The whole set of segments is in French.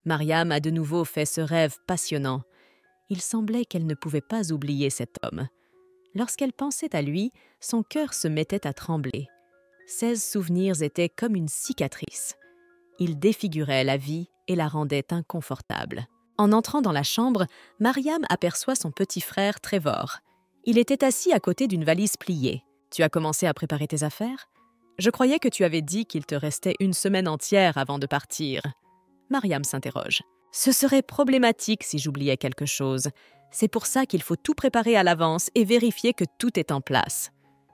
Mariam a de nouveau fait ce rêve passionnant. Il semblait qu'elle ne pouvait pas oublier cet homme. Lorsqu'elle pensait à lui, son cœur se mettait à trembler. 16 souvenirs étaient comme une cicatrice. Ils défiguraient la vie et la rendaient inconfortable. En entrant dans la chambre, Mariam aperçoit son petit frère Trevor. Il était assis à côté d'une valise pliée. « Tu as commencé à préparer tes affaires ? Je croyais que tu avais dit qu'il te restait une semaine entière avant de partir. » Mariam s'interroge. « Ce serait problématique si j'oubliais quelque chose. C'est pour ça qu'il faut tout préparer à l'avance et vérifier que tout est en place. »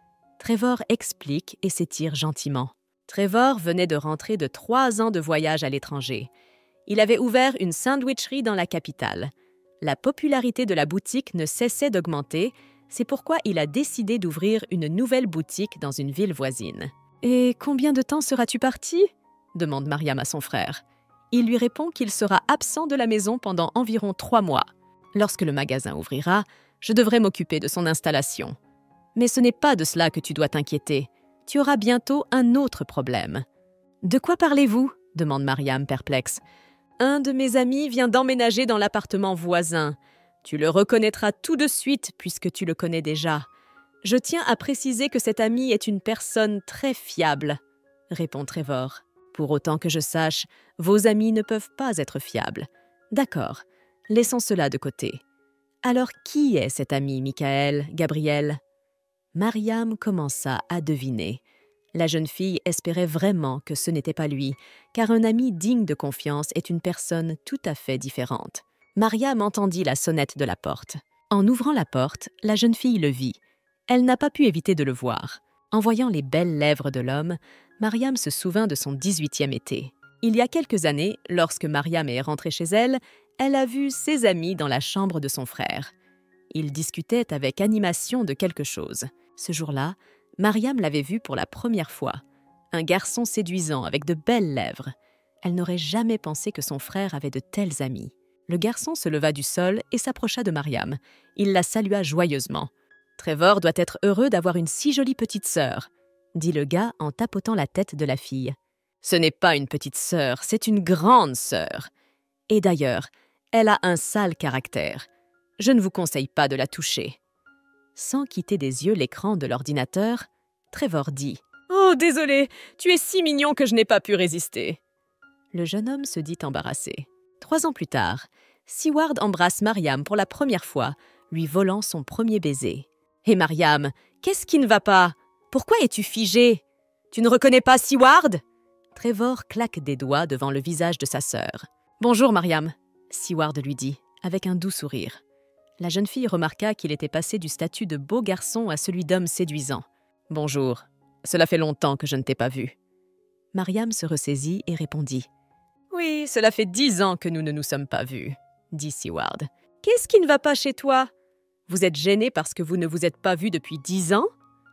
Trevor explique et s'étire gentiment. Trevor venait de rentrer de 3 ans de voyage à l'étranger. Il avait ouvert une sandwicherie dans la capitale. La popularité de la boutique ne cessait d'augmenter, c'est pourquoi il a décidé d'ouvrir une nouvelle boutique dans une ville voisine. « Et combien de temps seras-tu parti ?» demande Mariam à son frère. Il lui répond qu'il sera absent de la maison pendant environ 3 mois. Lorsque le magasin ouvrira, je devrai m'occuper de son installation. Mais ce n'est pas de cela que tu dois t'inquiéter. Tu auras bientôt un autre problème. « De quoi parlez-vous ?» demande Mariam perplexe. « Un de mes amis vient d'emménager dans l'appartement voisin. Tu le reconnaîtras tout de suite puisque tu le connais déjà. Je tiens à préciser que cet ami est une personne très fiable, » répond Trevor. « Pour autant que je sache, vos amis ne peuvent pas être fiables. D'accord, laissons cela de côté. Alors qui est cet ami, Michael, Gabriel ?» Mariam commença à deviner. La jeune fille espérait vraiment que ce n'était pas lui, car un ami digne de confiance est une personne tout à fait différente. Mariam entendit la sonnette de la porte. En ouvrant la porte, la jeune fille le vit. Elle n'a pas pu éviter de le voir. En voyant les belles lèvres de l'homme, Mariam se souvint de son 18e été. Il y a quelques années, lorsque Mariam est rentrée chez elle, elle a vu ses amis dans la chambre de son frère. Ils discutaient avec animation de quelque chose. Ce jour-là, Mariam l'avait vu pour la première fois. Un garçon séduisant avec de belles lèvres. Elle n'aurait jamais pensé que son frère avait de tels amis. Le garçon se leva du sol et s'approcha de Mariam. Il la salua joyeusement. « Trevor doit être heureux d'avoir une si jolie petite sœur, » dit le gars en tapotant la tête de la fille. « Ce n'est pas une petite sœur, c'est une grande sœur. Et d'ailleurs, elle a un sale caractère. Je ne vous conseille pas de la toucher. » Sans quitter des yeux l'écran de l'ordinateur, Trevor dit « Oh, désolé, tu es si mignon que je n'ai pas pu résister. » Le jeune homme se dit embarrassé. 3 ans plus tard, Seward embrasse Mariam pour la première fois, lui volant son premier baiser. « Hé Mariam, qu'est-ce qui ne va pas? Pourquoi es-tu figée? Tu ne reconnais pas Seward ?» Trevor claque des doigts devant le visage de sa sœur. « Bonjour Mariam, » Seward lui dit, avec un doux sourire. La jeune fille remarqua qu'il était passé du statut de beau garçon à celui d'homme séduisant. « Bonjour, cela fait longtemps que je ne t'ai pas vu. » Mariam se ressaisit et répondit. « Oui, cela fait 10 ans que nous ne nous sommes pas vus, » dit Seward. « Qu'est-ce qui ne va pas chez toi? Vous êtes gênée parce que vous ne vous êtes pas vus depuis 10 ans ?»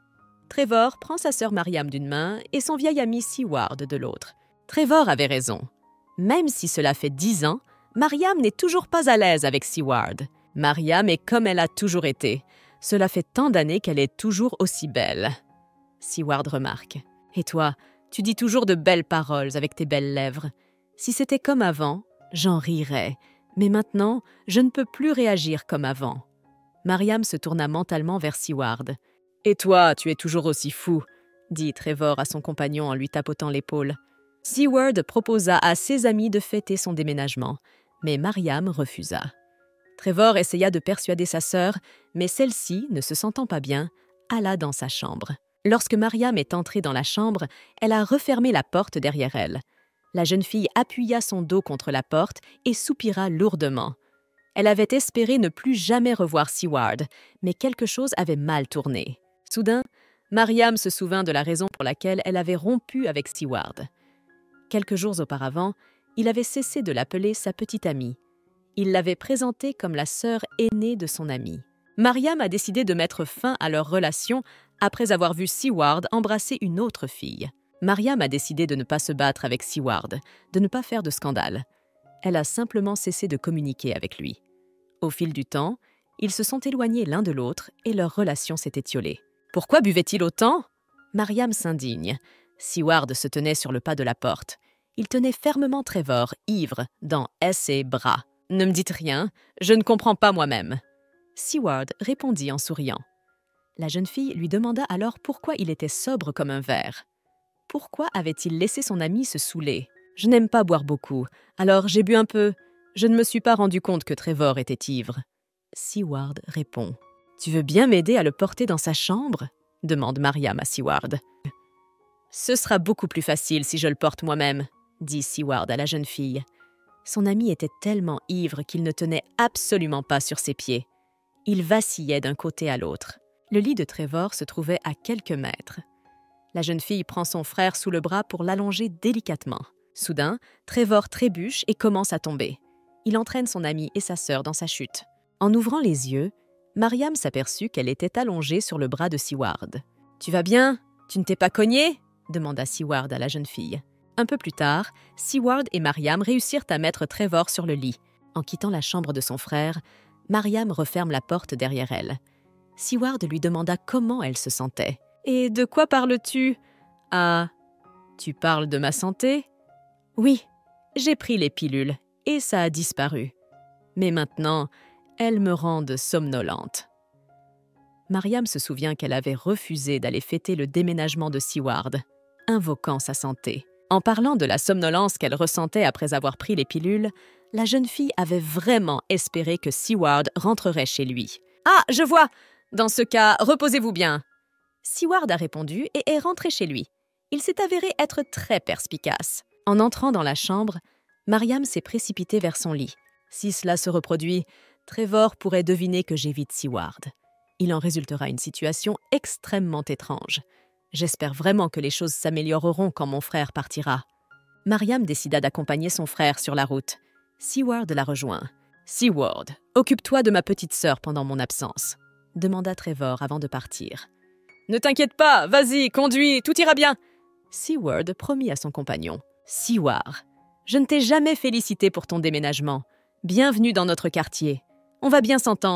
Trevor prend sa sœur Mariam d'une main et son vieil ami Seward de l'autre. Trevor avait raison. Même si cela fait 10 ans, Mariam n'est toujours pas à l'aise avec Seward. Mariam est comme elle a toujours été. Cela fait tant d'années qu'elle est toujours aussi belle. Seward remarque. « Et toi, tu dis toujours de belles paroles avec tes belles lèvres. Si c'était comme avant, j'en rirais. Mais maintenant, je ne peux plus réagir comme avant. » Mariam se tourna mentalement vers Seward. « Et toi, tu es toujours aussi fou, » dit Trevor à son compagnon en lui tapotant l'épaule. Seward proposa à ses amis de fêter son déménagement, mais Mariam refusa. Trevor essaya de persuader sa sœur, mais celle-ci, ne se sentant pas bien, alla dans sa chambre. Lorsque Mariam est entrée dans la chambre, elle a refermé la porte derrière elle. La jeune fille appuya son dos contre la porte et soupira lourdement. Elle avait espéré ne plus jamais revoir Seward, mais quelque chose avait mal tourné. Soudain, Mariam se souvint de la raison pour laquelle elle avait rompu avec Seward. Quelques jours auparavant, il avait cessé de l'appeler sa petite amie. Il l'avait présentée comme la sœur aînée de son amie. Mariam a décidé de mettre fin à leur relation après avoir vu Seward embrasser une autre fille. Mariam a décidé de ne pas se battre avec Seward, de ne pas faire de scandale. Elle a simplement cessé de communiquer avec lui. Au fil du temps, ils se sont éloignés l'un de l'autre et leur relation s'est étiolée. Pourquoi buvait-il autant? Mariam s'indigne. Seward se tenait sur le pas de la porte. Il tenait fermement Trevor, ivre, dans ses bras. « Ne me dites rien, je ne comprends pas moi-même. » Seward répondit en souriant. La jeune fille lui demanda alors pourquoi il était sobre comme un verre. Pourquoi avait-il laissé son ami se saouler? « Je n'aime pas boire beaucoup, alors j'ai bu un peu. Je ne me suis pas rendu compte que Trevor était ivre. » Seward répond. « Tu veux bien m'aider à le porter dans sa chambre ?» demande Mariam à Seward. « Ce sera beaucoup plus facile si je le porte moi-même, » dit Seward à la jeune fille. Son ami était tellement ivre qu'il ne tenait absolument pas sur ses pieds. Il vacillait d'un côté à l'autre. Le lit de Trevor se trouvait à quelques mètres. La jeune fille prend son frère sous le bras pour l'allonger délicatement. Soudain, Trevor trébuche et commence à tomber. Il entraîne son ami et sa sœur dans sa chute. En ouvrant les yeux, Mariam s'aperçut qu'elle était allongée sur le bras de Seward. « Tu vas bien? Tu ne t'es pas cogné ?» demanda Seward à la jeune fille. Un peu plus tard, Seward et Mariam réussirent à mettre Trevor sur le lit. En quittant la chambre de son frère, Mariam referme la porte derrière elle. Seward lui demanda comment elle se sentait. « Et de quoi parles-tu? »« Ah, tu parles de ma santé? »« Oui, j'ai pris les pilules et ça a disparu. Mais maintenant, elles me rendent somnolente. » Mariam se souvient qu'elle avait refusé d'aller fêter le déménagement de Seward, invoquant sa santé. En parlant de la somnolence qu'elle ressentait après avoir pris les pilules, la jeune fille avait vraiment espéré que Seward rentrerait chez lui. « Ah, je vois! Dans ce cas, reposez-vous bien. » Seward a répondu et est rentré chez lui. Il s'est avéré être très perspicace. En entrant dans la chambre, Mariam s'est précipitée vers son lit. Si cela se reproduit, Trevor pourrait deviner que j'évite Seward. Il en résultera une situation extrêmement étrange. J'espère vraiment que les choses s'amélioreront quand mon frère partira. Mariam décida d'accompagner son frère sur la route. Seward la rejoint. « Seward, occupe-toi de ma petite sœur pendant mon absence, » demanda Trevor avant de partir. « Ne t'inquiète pas, vas-y, conduis, tout ira bien. » Seward promit à son compagnon. « Seward, je ne t'ai jamais félicité pour ton déménagement. Bienvenue dans notre quartier. On va bien s'entendre. »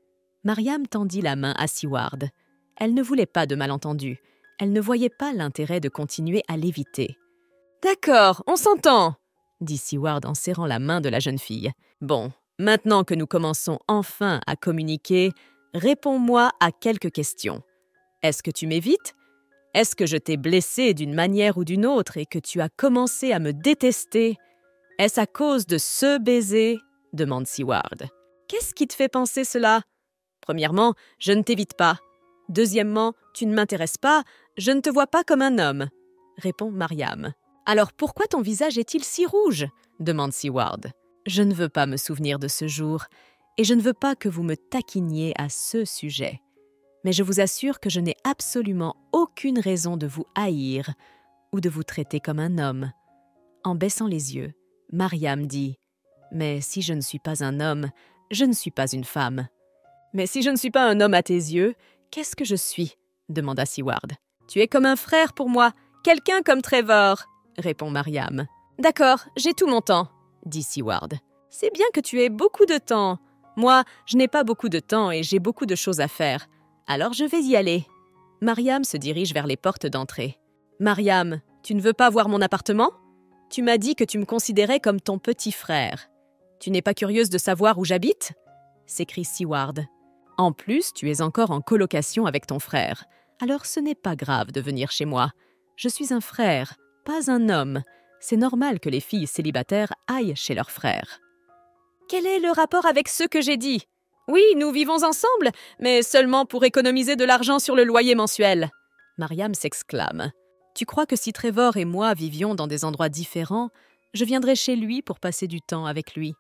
Mariam tendit la main à Seward. Elle ne voulait pas de malentendu. Elle ne voyait pas l'intérêt de continuer à l'éviter. « D'accord, on s'entend, » dit Seward en serrant la main de la jeune fille. « Bon, maintenant que nous commençons enfin à communiquer, réponds-moi à quelques questions. Est-ce que tu m'évites? Est-ce que je t'ai blessé d'une manière ou d'une autre et que tu as commencé à me détester? Est-ce à cause de ce baiser? » demande Seward. « Qu'est-ce qui te fait penser cela? Premièrement, je ne t'évite pas. Deuxièmement, tu ne m'intéresses pas, je ne te vois pas comme un homme, » répond Mariam. « Alors pourquoi ton visage est-il si rouge? » demande Seward. « Je ne veux pas me souvenir de ce jour et je ne veux pas que vous me taquiniez à ce sujet. Mais je vous assure que je n'ai absolument aucune raison de vous haïr ou de vous traiter comme un homme. » En baissant les yeux, Mariam dit « Mais si je ne suis pas un homme, je ne suis pas une femme. »« Mais si je ne suis pas un homme à tes yeux, qu'est-ce que je suis ?» demanda Seward. « Tu es comme un frère pour moi, quelqu'un comme Trevor, » répond Mariam. « D'accord, j'ai tout mon temps, » dit Seward. « C'est bien que tu aies beaucoup de temps. Moi, je n'ai pas beaucoup de temps et j'ai beaucoup de choses à faire. Alors je vais y aller. » Mariam se dirige vers les portes d'entrée. « Mariam, tu ne veux pas voir mon appartement? Tu m'as dit que tu me considérais comme ton petit frère. Tu n'es pas curieuse de savoir où j'habite? » s'écrie Seward. « En plus, tu es encore en colocation avec ton frère. Alors ce n'est pas grave de venir chez moi. Je suis un frère, pas un homme. C'est normal que les filles célibataires aillent chez leur frère. »« Quel est le rapport avec ce que j'ai dit? Oui, nous vivons ensemble, mais seulement pour économiser de l'argent sur le loyer mensuel. » Mariam s'exclame. « Tu crois que si Trevor et moi vivions dans des endroits différents, je viendrais chez lui pour passer du temps avec lui?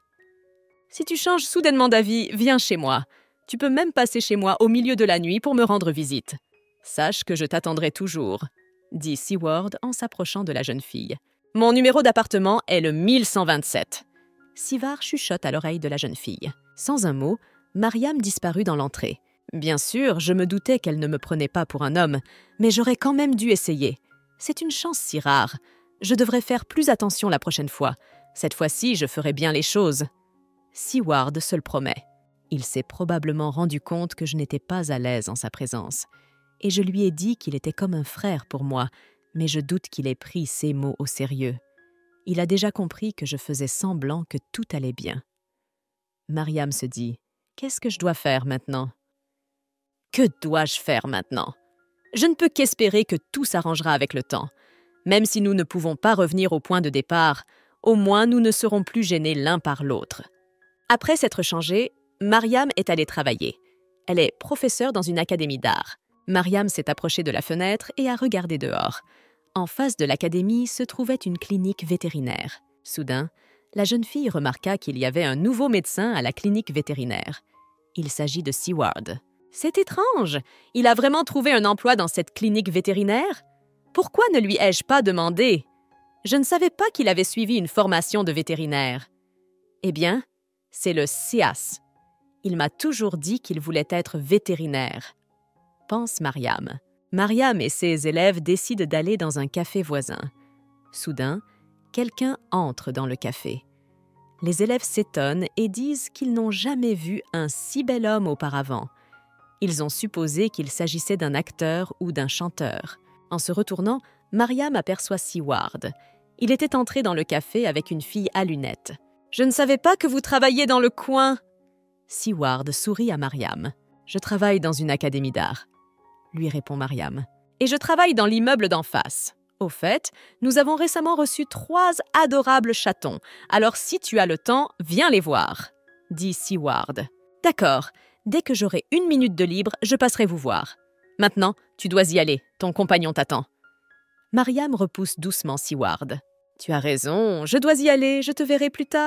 Si tu changes soudainement d'avis, viens chez moi. Tu peux même passer chez moi au milieu de la nuit pour me rendre visite. Sache que je t'attendrai toujours, » dit Seward en s'approchant de la jeune fille. « Mon numéro d'appartement est le 1127. » Seward chuchote à l'oreille de la jeune fille. Sans un mot, Mariam disparut dans l'entrée. Bien sûr, je me doutais qu'elle ne me prenait pas pour un homme, mais j'aurais quand même dû essayer. C'est une chance si rare. Je devrais faire plus attention la prochaine fois. Cette fois-ci, je ferai bien les choses. Seward se le promet. Il s'est probablement rendu compte que je n'étais pas à l'aise en sa présence. Et je lui ai dit qu'il était comme un frère pour moi, mais je doute qu'il ait pris ces mots au sérieux. Il a déjà compris que je faisais semblant que tout allait bien. Mariam se dit « Qu'est-ce que je dois faire maintenant ?»« Que dois-je faire maintenant ? Je ne peux qu'espérer que tout s'arrangera avec le temps. Même si nous ne pouvons pas revenir au point de départ, au moins nous ne serons plus gênés l'un par l'autre. » Après s'être changée, Mariam est allée travailler. Elle est professeure dans une académie d'art. Mariam s'est approchée de la fenêtre et a regardé dehors. En face de l'académie se trouvait une clinique vétérinaire. Soudain, la jeune fille remarqua qu'il y avait un nouveau médecin à la clinique vétérinaire. Il s'agit de Seward. « C'est étrange! Il a vraiment trouvé un emploi dans cette clinique vétérinaire? Pourquoi ne lui ai-je pas demandé? Je ne savais pas qu'il avait suivi une formation de vétérinaire. » Eh bien, c'est le CIAS. Il m'a toujours dit qu'il voulait être vétérinaire, pense Mariam. Mariam et ses élèves décident d'aller dans un café voisin. Soudain, quelqu'un entre dans le café. Les élèves s'étonnent et disent qu'ils n'ont jamais vu un si bel homme auparavant. Ils ont supposé qu'il s'agissait d'un acteur ou d'un chanteur. En se retournant, Mariam aperçoit Seward. Il était entré dans le café avec une fille à lunettes. « Je ne savais pas que vous travailliez dans le coin !» Seward sourit à Mariam. « Je travaille dans une académie d'art, » lui répond Mariam. « Et je travaille dans l'immeuble d'en face. Au fait, nous avons récemment reçu 3 adorables chatons. Alors si tu as le temps, viens les voir, » dit Seward. « D'accord, dès que j'aurai 1 minute de libre, je passerai vous voir. Maintenant, tu dois y aller, ton compagnon t'attend. » Mariam repousse doucement Seward. « Tu as raison, je dois y aller, je te verrai plus tard. »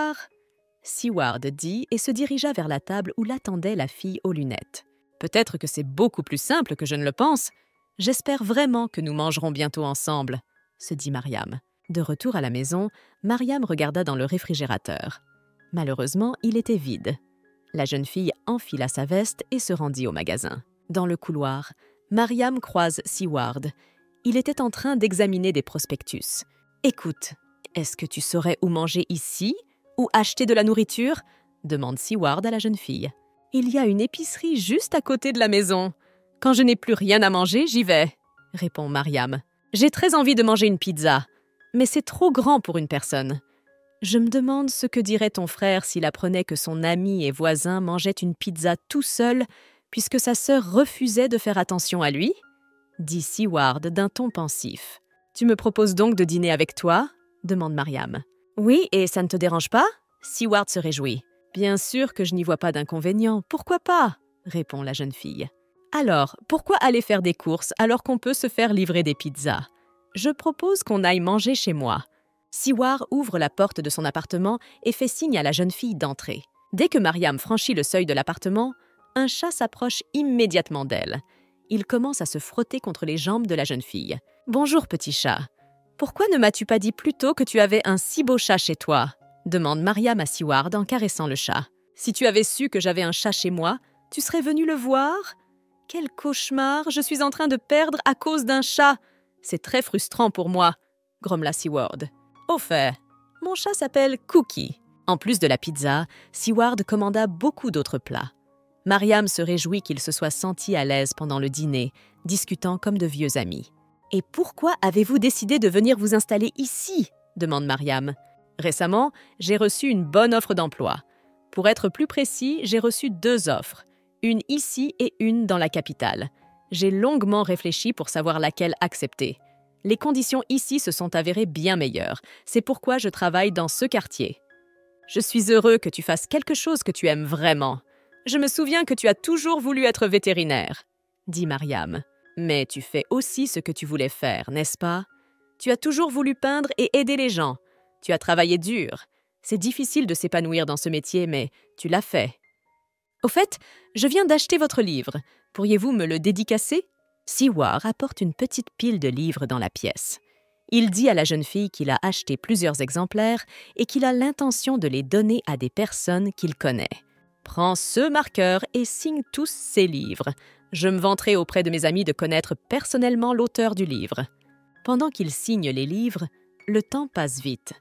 Seward dit et se dirigea vers la table où l'attendait la fille aux lunettes. « Peut-être que c'est beaucoup plus simple que je ne le pense. J'espère vraiment que nous mangerons bientôt ensemble, » se dit Mariam. De retour à la maison, Mariam regarda dans le réfrigérateur. Malheureusement, il était vide. La jeune fille enfila sa veste et se rendit au magasin. Dans le couloir, Mariam croise Seward. Il était en train d'examiner des prospectus. « Écoute, est-ce que tu saurais où manger ici ou acheter de la nourriture ?» demande Seward à la jeune fille. « Il y a une épicerie juste à côté de la maison. Quand je n'ai plus rien à manger, j'y vais, » répond Mariam. « J'ai très envie de manger une pizza, mais c'est trop grand pour une personne. Je me demande ce que dirait ton frère s'il apprenait que son ami et voisin mangeait une pizza tout seul puisque sa sœur refusait de faire attention à lui, » dit Seward d'un ton pensif. « Tu me proposes donc de dîner avec toi ?» demande Mariam. « Oui, et ça ne te dérange pas ?» Seward se réjouit. « Bien sûr que je n'y vois pas d'inconvénient. Pourquoi pas ?» répond la jeune fille. « Alors, pourquoi aller faire des courses alors qu'on peut se faire livrer des pizzas? Je propose qu'on aille manger chez moi. » Seward ouvre la porte de son appartement et fait signe à la jeune fille d'entrer. Dès que Mariam franchit le seuil de l'appartement, un chat s'approche immédiatement d'elle. Il commence à se frotter contre les jambes de la jeune fille. « Bonjour, petit chat. Pourquoi ne m'as-tu pas dit plus tôt que tu avais un si beau chat chez toi ?» demande Mariam à Seward en caressant le chat. « Si tu avais su que j'avais un chat chez moi, tu serais venu le voir ? Quel cauchemar, je suis en train de perdre à cause d'un chat. C'est très frustrant pour moi, » grommela Seward. « Au fait, mon chat s'appelle Cookie. » En plus de la pizza, Seward commanda beaucoup d'autres plats. Mariam se réjouit qu'il se soit senti à l'aise pendant le dîner, discutant comme de vieux amis. « Et pourquoi avez-vous décidé de venir vous installer ici ?» demande Mariam. « Récemment, j'ai reçu une bonne offre d'emploi. Pour être plus précis, j'ai reçu 2 offres, une ici et une dans la capitale. J'ai longuement réfléchi pour savoir laquelle accepter. Les conditions ici se sont avérées bien meilleures. C'est pourquoi je travaille dans ce quartier. Je suis heureux que tu fasses quelque chose que tu aimes vraiment. Je me souviens que tu as toujours voulu être vétérinaire, » dit Mariam. « Mais tu fais aussi ce que tu voulais faire, n'est-ce pas? Tu as toujours voulu peindre et aider les gens. Tu as travaillé dur. C'est difficile de s'épanouir dans ce métier, mais tu l'as fait. Au fait, je viens d'acheter votre livre. Pourriez-vous me le dédicacer ?» Seward apporte une petite pile de livres dans la pièce. Il dit à la jeune fille qu'il a acheté plusieurs exemplaires et qu'il a l'intention de les donner à des personnes qu'il connaît. « Prends ce marqueur et signe tous ces livres. Je me vanterai auprès de mes amis de connaître personnellement l'auteur du livre. » Pendant qu'il signe les livres, le temps passe vite.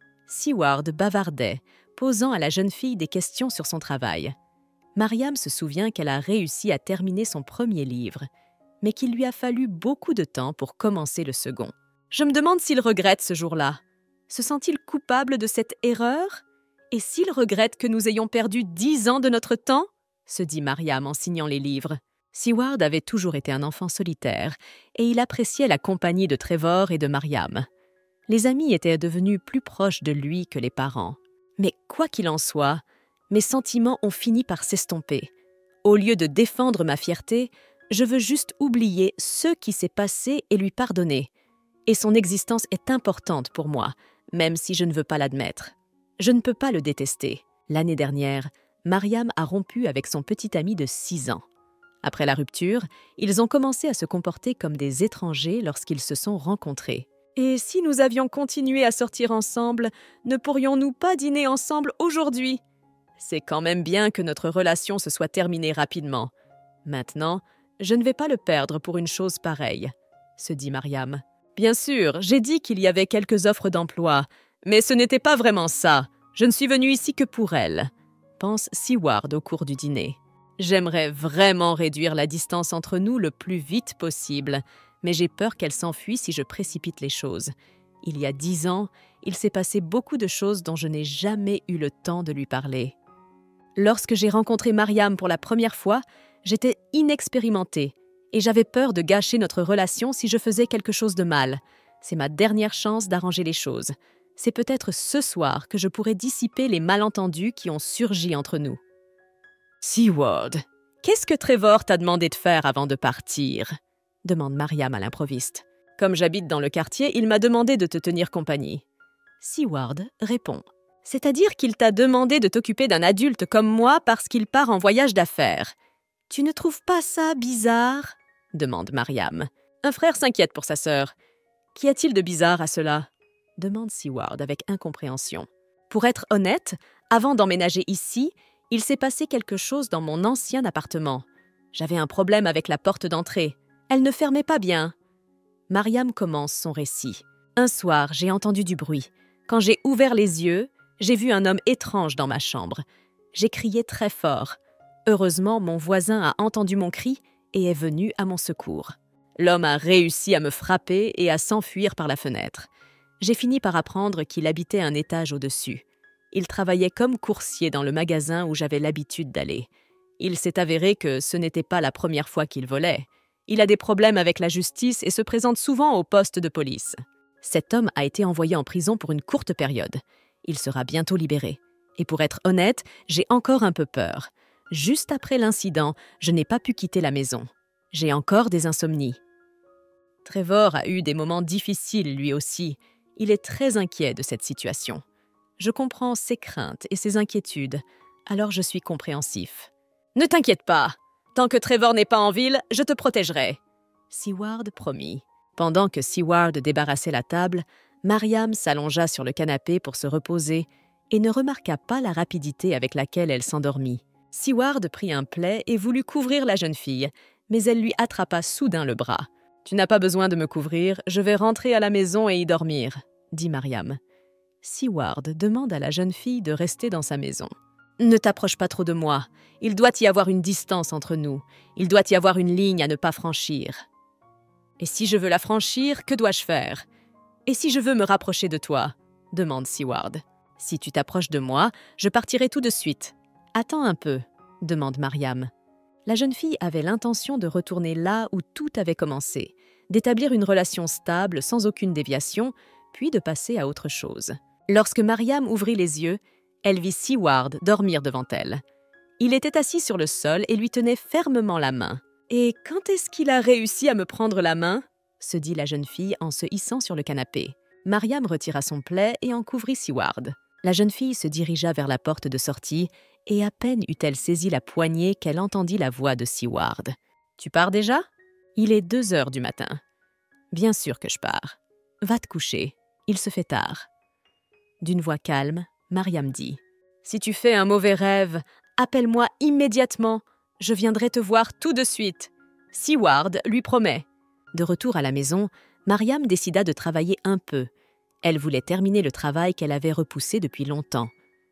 Seward bavardait, posant à la jeune fille des questions sur son travail. Mariam se souvient qu'elle a réussi à terminer son premier livre, mais qu'il lui a fallu beaucoup de temps pour commencer le second. « Je me demande s'il regrette ce jour-là. Se sent-il coupable de cette erreur? Et s'il regrette que nous ayons perdu 10 ans de notre temps? Se dit Mariam en signant les livres. Seward avait toujours été un enfant solitaire et il appréciait la compagnie de Trevor et de Mariam. Les amis étaient devenus plus proches de lui que les parents. Mais quoi qu'il en soit, mes sentiments ont fini par s'estomper. Au lieu de défendre ma fierté, je veux juste oublier ce qui s'est passé et lui pardonner. Et son existence est importante pour moi, même si je ne veux pas l'admettre. Je ne peux pas le détester. L'année dernière, Mariam a rompu avec son petit ami de 6 ans. Après la rupture, ils ont commencé à se comporter comme des étrangers lorsqu'ils se sont rencontrés. Et si nous avions continué à sortir ensemble, ne pourrions-nous pas dîner ensemble aujourd'hui? C'est quand même bien que notre relation se soit terminée rapidement. Maintenant, je ne vais pas le perdre pour une chose pareille, se dit Mariam. Bien sûr, j'ai dit qu'il y avait quelques offres d'emploi, mais ce n'était pas vraiment ça. Je ne suis venue ici que pour elle, pense Seward au cours du dîner. J'aimerais vraiment réduire la distance entre nous le plus vite possible, mais j'ai peur qu'elle s'enfuit si je précipite les choses. Il y a 10 ans, il s'est passé beaucoup de choses dont je n'ai jamais eu le temps de lui parler. Lorsque j'ai rencontré Mariam pour la première fois, j'étais inexpérimentée et j'avais peur de gâcher notre relation si je faisais quelque chose de mal. C'est ma dernière chance d'arranger les choses. C'est peut-être ce soir que je pourrai dissiper les malentendus qui ont surgi entre nous. Seward, qu'est-ce que Trevor t'a demandé de faire avant de partir? Demande Mariam à l'improviste. Comme j'habite dans le quartier, il m'a demandé de te tenir compagnie. Seward répond. C'est-à-dire qu'il t'a demandé de t'occuper d'un adulte comme moi parce qu'il part en voyage d'affaires. Tu ne trouves pas ça bizarre? Demande Mariam. Un frère s'inquiète pour sa sœur. Qu'y a-t-il de bizarre à cela? Demande Seward avec incompréhension. Pour être honnête, avant d'emménager ici, il s'est passé quelque chose dans mon ancien appartement. J'avais un problème avec la porte d'entrée. Elle ne fermait pas bien. Mariam commence son récit. Un soir, j'ai entendu du bruit. Quand j'ai ouvert les yeux, j'ai vu un homme étrange dans ma chambre. J'ai crié très fort. Heureusement, mon voisin a entendu mon cri et est venu à mon secours. L'homme a réussi à me frapper et à s'enfuir par la fenêtre. J'ai fini par apprendre qu'il habitait un étage au-dessus. Il travaillait comme coursier dans le magasin où j'avais l'habitude d'aller. Il s'est avéré que ce n'était pas la première fois qu'il volait. Il a des problèmes avec la justice et se présente souvent au poste de police. Cet homme a été envoyé en prison pour une courte période. Il sera bientôt libéré. Et pour être honnête, j'ai encore un peu peur. Juste après l'incident, je n'ai pas pu quitter la maison. J'ai encore des insomnies. Trevor a eu des moments difficiles lui aussi. Il est très inquiet de cette situation. Je comprends ses craintes et ses inquiétudes, alors je suis compréhensif. « Ne t'inquiète pas, tant que Trevor n'est pas en ville, je te protégerai. » Seward promit. Pendant que Seward débarrassait la table, Mariam s'allongea sur le canapé pour se reposer et ne remarqua pas la rapidité avec laquelle elle s'endormit. Seward prit un plaid et voulut couvrir la jeune fille, mais elle lui attrapa soudain le bras. « Tu n'as pas besoin de me couvrir, je vais rentrer à la maison et y dormir, » dit Mariam. Seward demande à la jeune fille de rester dans sa maison. « Ne t'approche pas trop de moi. Il doit y avoir une distance entre nous. Il doit y avoir une ligne à ne pas franchir. » « Et si je veux la franchir, que dois-je faire? Et si je veux me rapprocher de toi? » demande Seward. « Si tu t'approches de moi, je partirai tout de suite. »« Attends un peu, » demande Mariam. La jeune fille avait l'intention de retourner là où tout avait commencé, d'établir une relation stable sans aucune déviation, puis de passer à autre chose. Lorsque Mariam ouvrit les yeux, elle vit Seward dormir devant elle. Il était assis sur le sol et lui tenait fermement la main. « Et quand est-ce qu'il a réussi à me prendre la main ?» se dit la jeune fille en se hissant sur le canapé. Mariam retira son plaid et en couvrit Seward. La jeune fille se dirigea vers la porte de sortie et à peine eut-elle saisi la poignée qu'elle entendit la voix de Seward. « Tu pars déjà? Il est 2 heures du matin. »« Bien sûr que je pars. Va te coucher. Il se fait tard. » D'une voix calme, Mariam dit « Si tu fais un mauvais rêve, appelle-moi immédiatement. Je viendrai te voir tout de suite. » Seward lui promet. De retour à la maison, Mariam décida de travailler un peu. Elle voulait terminer le travail qu'elle avait repoussé depuis longtemps.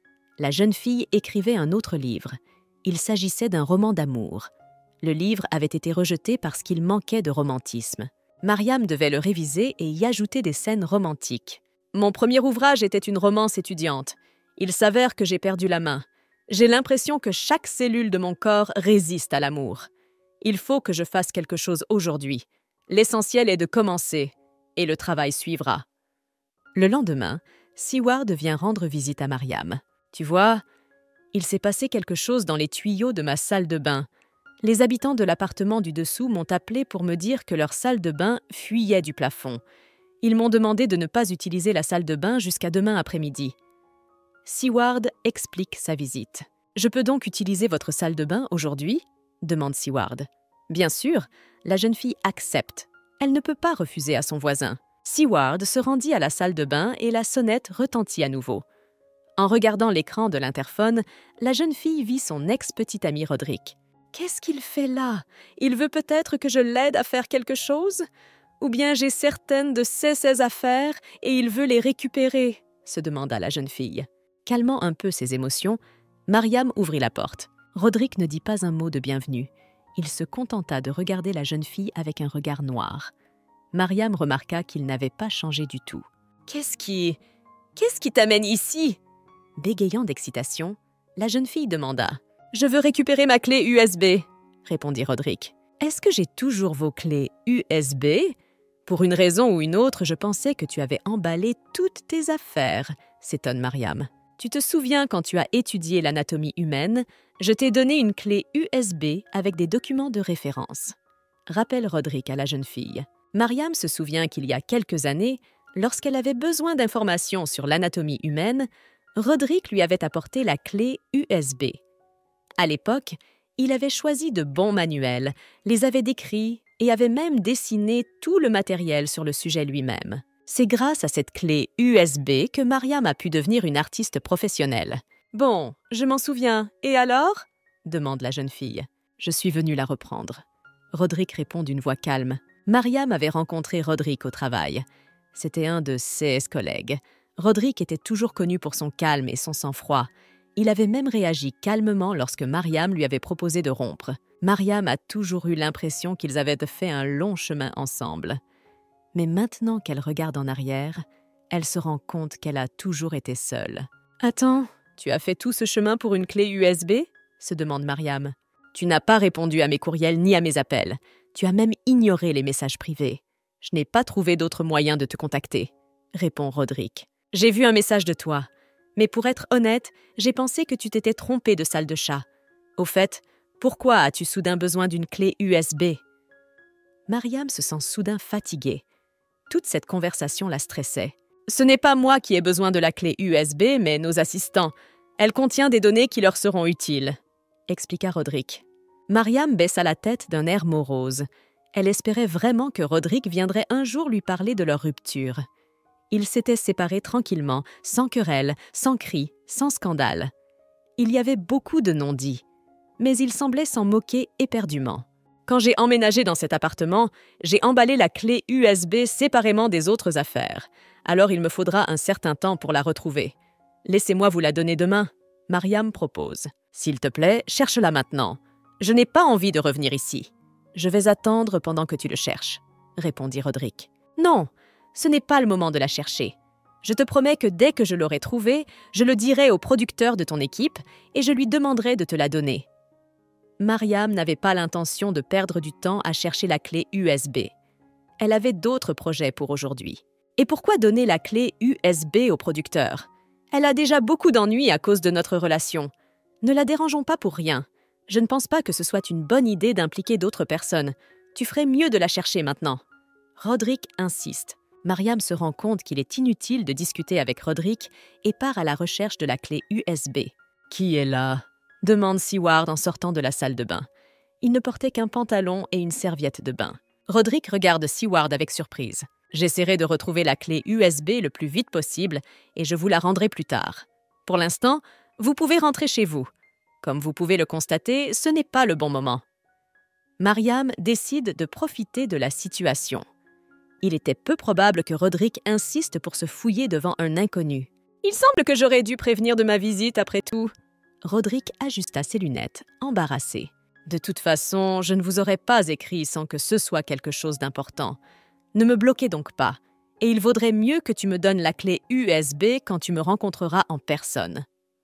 La jeune fille écrivait un autre livre. Il s'agissait d'un roman d'amour. Le livre avait été rejeté parce qu'il manquait de romantisme. Mariam devait le réviser et y ajouter des scènes romantiques. Mon premier ouvrage était une romance étudiante. Il s'avère que j'ai perdu la main. J'ai l'impression que chaque cellule de mon corps résiste à l'amour. Il faut que je fasse quelque chose aujourd'hui. L'essentiel est de commencer, et le travail suivra. Le lendemain, Seward vient rendre visite à Mariam. Tu vois, il s'est passé quelque chose dans les tuyaux de ma salle de bain. Les habitants de l'appartement du dessous m'ont appelé pour me dire que leur salle de bain fuyait du plafond. Ils m'ont demandé de ne pas utiliser la salle de bain jusqu'à demain après-midi. Seward explique sa visite. « Je peux donc utiliser votre salle de bain aujourd'hui ?» demande Seward. Bien sûr, la jeune fille accepte. Elle ne peut pas refuser à son voisin. Seward se rendit à la salle de bain et la sonnette retentit à nouveau. En regardant l'écran de l'interphone, la jeune fille vit son ex-petit ami Roderick. « Qu'est-ce qu'il fait là? Il veut peut-être que je l'aide à faire quelque chose? Ou bien j'ai certaines de ses affaires et il veut les récupérer ?» se demanda la jeune fille. Calmant un peu ses émotions, Mariam ouvrit la porte. Roderick ne dit pas un mot de bienvenue. Il se contenta de regarder la jeune fille avec un regard noir. Mariam remarqua qu'il n'avait pas changé du tout. « Qu'est-ce qui t'amène ici ?» Bégayant d'excitation, la jeune fille demanda. « Je veux récupérer ma clé USB, » répondit Roderick. « Est-ce que j'ai toujours vos clés USB ? Pour une raison ou une autre, je pensais que tu avais emballé toutes tes affaires, » s'étonne Mariam. « Tu te souviens quand tu as étudié l'anatomie humaine, je t'ai donné une clé USB avec des documents de référence. » Rappelle Roderick à la jeune fille. Mariam se souvient qu'il y a quelques années, lorsqu'elle avait besoin d'informations sur l'anatomie humaine, Roderick lui avait apporté la clé USB. À l'époque, il avait choisi de bons manuels, les avait décrits et avait même dessiné tout le matériel sur le sujet lui-même. C'est grâce à cette clé USB que Mariam a pu devenir une artiste professionnelle. « Bon, je m'en souviens. Et alors ?» demande la jeune fille. « Je suis venue la reprendre. » Roderick répond d'une voix calme. Mariam avait rencontré Roderick au travail. C'était un de ses collègues. Roderick était toujours connu pour son calme et son sang-froid. Il avait même réagi calmement lorsque Mariam lui avait proposé de rompre. Mariam a toujours eu l'impression qu'ils avaient fait un long chemin ensemble. Mais maintenant qu'elle regarde en arrière, elle se rend compte qu'elle a toujours été seule. « Attends, tu as fait tout ce chemin pour une clé USB ?» se demande Mariam. « Tu n'as pas répondu à mes courriels ni à mes appels. Tu as même ignoré les messages privés. Je n'ai pas trouvé d'autre moyen de te contacter, » répond Roderick. « J'ai vu un message de toi. Mais pour être honnête, j'ai pensé que tu t'étais trompé de salle de chat. Au fait, pourquoi as-tu soudain besoin d'une clé USB ?» Mariam se sent soudain fatiguée. Toute cette conversation la stressait. « Ce n'est pas moi qui ai besoin de la clé USB, mais nos assistants. Elle contient des données qui leur seront utiles, » expliqua Roderick. Mariam baissa la tête d'un air morose. Elle espérait vraiment que Roderick viendrait un jour lui parler de leur rupture. Ils s'étaient séparés tranquillement, sans querelle, sans cris, sans scandale. Il y avait beaucoup de non-dits, mais il semblait s'en moquer éperdument. « Quand j'ai emménagé dans cet appartement, j'ai emballé la clé USB séparément des autres affaires. Alors il me faudra un certain temps pour la retrouver. Laissez-moi vous la donner demain, » Mariam propose. « S'il te plaît, cherche-la maintenant. Je n'ai pas envie de revenir ici. »« Je vais attendre pendant que tu le cherches, » répondit Roderick. « Non, ce n'est pas le moment de la chercher. Je te promets que dès que je l'aurai trouvée, je le dirai au producteur de ton équipe et je lui demanderai de te la donner. » Mariam n'avait pas l'intention de perdre du temps à chercher la clé USB. Elle avait d'autres projets pour aujourd'hui. Et pourquoi donner la clé USB au producteur? Elle a déjà beaucoup d'ennuis à cause de notre relation. Ne la dérangeons pas pour rien. Je ne pense pas que ce soit une bonne idée d'impliquer d'autres personnes. Tu ferais mieux de la chercher maintenant. Roderick insiste. Mariam se rend compte qu'il est inutile de discuter avec Roderick et part à la recherche de la clé USB. « Qui est là ?» demande Seward en sortant de la salle de bain. Il ne portait qu'un pantalon et une serviette de bain. Roderick regarde Seward avec surprise. « J'essaierai de retrouver la clé USB le plus vite possible et je vous la rendrai plus tard. Pour l'instant, vous pouvez rentrer chez vous. Comme vous pouvez le constater, ce n'est pas le bon moment. » Mariam décide de profiter de la situation. Il était peu probable que Roderick insiste pour se fouiller devant un inconnu. « Il semble que j'aurais dû prévenir de ma visite après tout. » Roderick ajusta ses lunettes, embarrassé. « De toute façon, je ne vous aurais pas écrit sans que ce soit quelque chose d'important. Ne me bloquez donc pas. et il vaudrait mieux que tu me donnes la clé USB quand tu me rencontreras en personne. »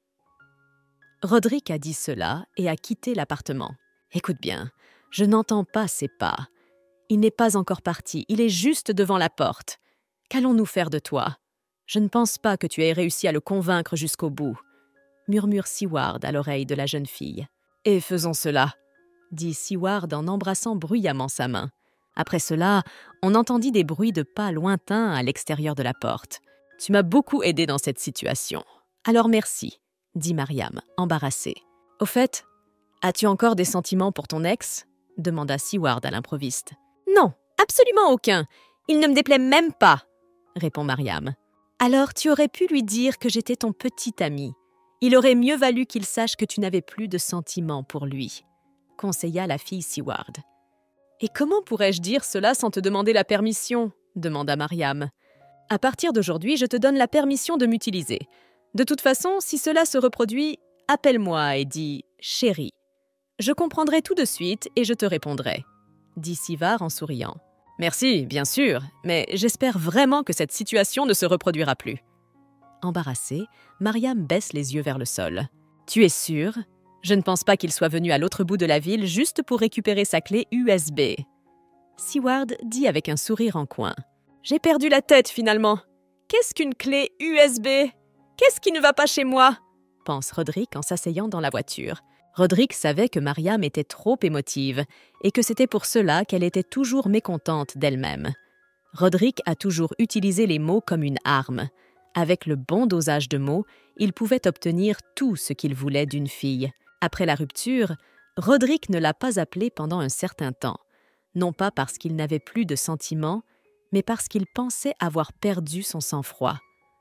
Roderick a dit cela et a quitté l'appartement. « Écoute bien, je n'entends pas ses pas. Il n'est pas encore parti, il est juste devant la porte. Qu'allons-nous faire de toi? Je ne pense pas que tu aies réussi à le convaincre jusqu'au bout. » murmure Seward à l'oreille de la jeune fille. « Et faisons cela, » dit Seward en embrassant bruyamment sa main. Après cela, on entendit des bruits de pas lointains à l'extérieur de la porte. « Tu m'as beaucoup aidé dans cette situation. Alors merci, » dit Mariam, embarrassée. « Au fait, as-tu encore des sentiments pour ton ex ?» demanda Seward à l'improviste. « Non, absolument aucun. Il ne me déplaît même pas, » répond Mariam. « Alors tu aurais pu lui dire que j'étais ton petit ami. Il aurait mieux valu qu'il sache que tu n'avais plus de sentiments pour lui, » conseilla la fille Seward. « Et comment pourrais-je dire cela sans te demander la permission ?» demanda Mariam. « À partir d'aujourd'hui, je te donne la permission de m'utiliser. De toute façon, si cela se reproduit, appelle-moi et dis « chérie ». Je comprendrai tout de suite et je te répondrai, » dit Seward en souriant. « Merci, bien sûr, mais j'espère vraiment que cette situation ne se reproduira plus. » Embarrassée, Mariam baisse les yeux vers le sol. « Tu es sûre ? Je ne pense pas qu'il soit venu à l'autre bout de la ville juste pour récupérer sa clé USB. » Seward dit avec un sourire en coin. « J'ai perdu la tête finalement. Qu'est-ce qu'une clé USB ? Qu'est-ce qui ne va pas chez moi ?» pense Roderick en s'asseyant dans la voiture. Roderick savait que Mariam était trop émotive et que c'était pour cela qu'elle était toujours mécontente d'elle-même. Roderick a toujours utilisé les mots comme une arme. Avec le bon dosage de mots, il pouvait obtenir tout ce qu'il voulait d'une fille. Après la rupture, Roderick ne l'a pas appelée pendant un certain temps, non pas parce qu'il n'avait plus de sentiments, mais parce qu'il pensait avoir perdu son sang-froid.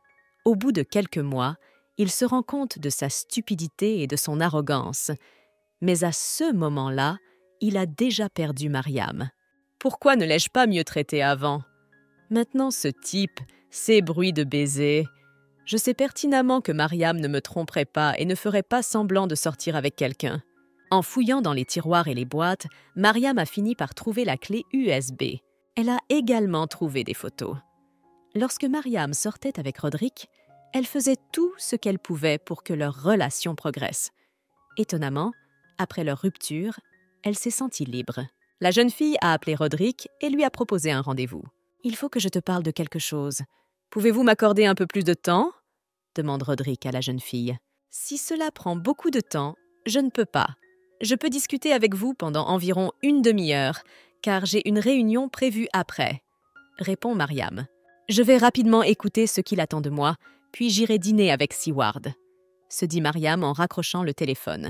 Au bout de quelques mois, il se rend compte de sa stupidité et de son arrogance. Mais à ce moment-là, il a déjà perdu Mariam. Pourquoi ne l'ai-je pas mieux traité avant? Maintenant, ce type, ces bruits de baisers. Je sais pertinemment que Mariam ne me tromperait pas et ne ferait pas semblant de sortir avec quelqu'un. En fouillant dans les tiroirs et les boîtes, Mariam a fini par trouver la clé USB. Elle a également trouvé des photos. Lorsque Mariam sortait avec Roderick, elle faisait tout ce qu'elle pouvait pour que leur relation progresse. Étonnamment, après leur rupture, elle s'est sentie libre. La jeune fille a appelé Roderick et lui a proposé un rendez-vous. « Il faut que je te parle de quelque chose. Pouvez-vous m'accorder un peu plus de temps ?» demande Roderick à la jeune fille. « Si cela prend beaucoup de temps, je ne peux pas. Je peux discuter avec vous pendant environ une demi-heure, car j'ai une réunion prévue après, » répond Mariam. « Je vais rapidement écouter ce qu'il attend de moi, puis j'irai dîner avec Seward, » se dit Mariam en raccrochant le téléphone.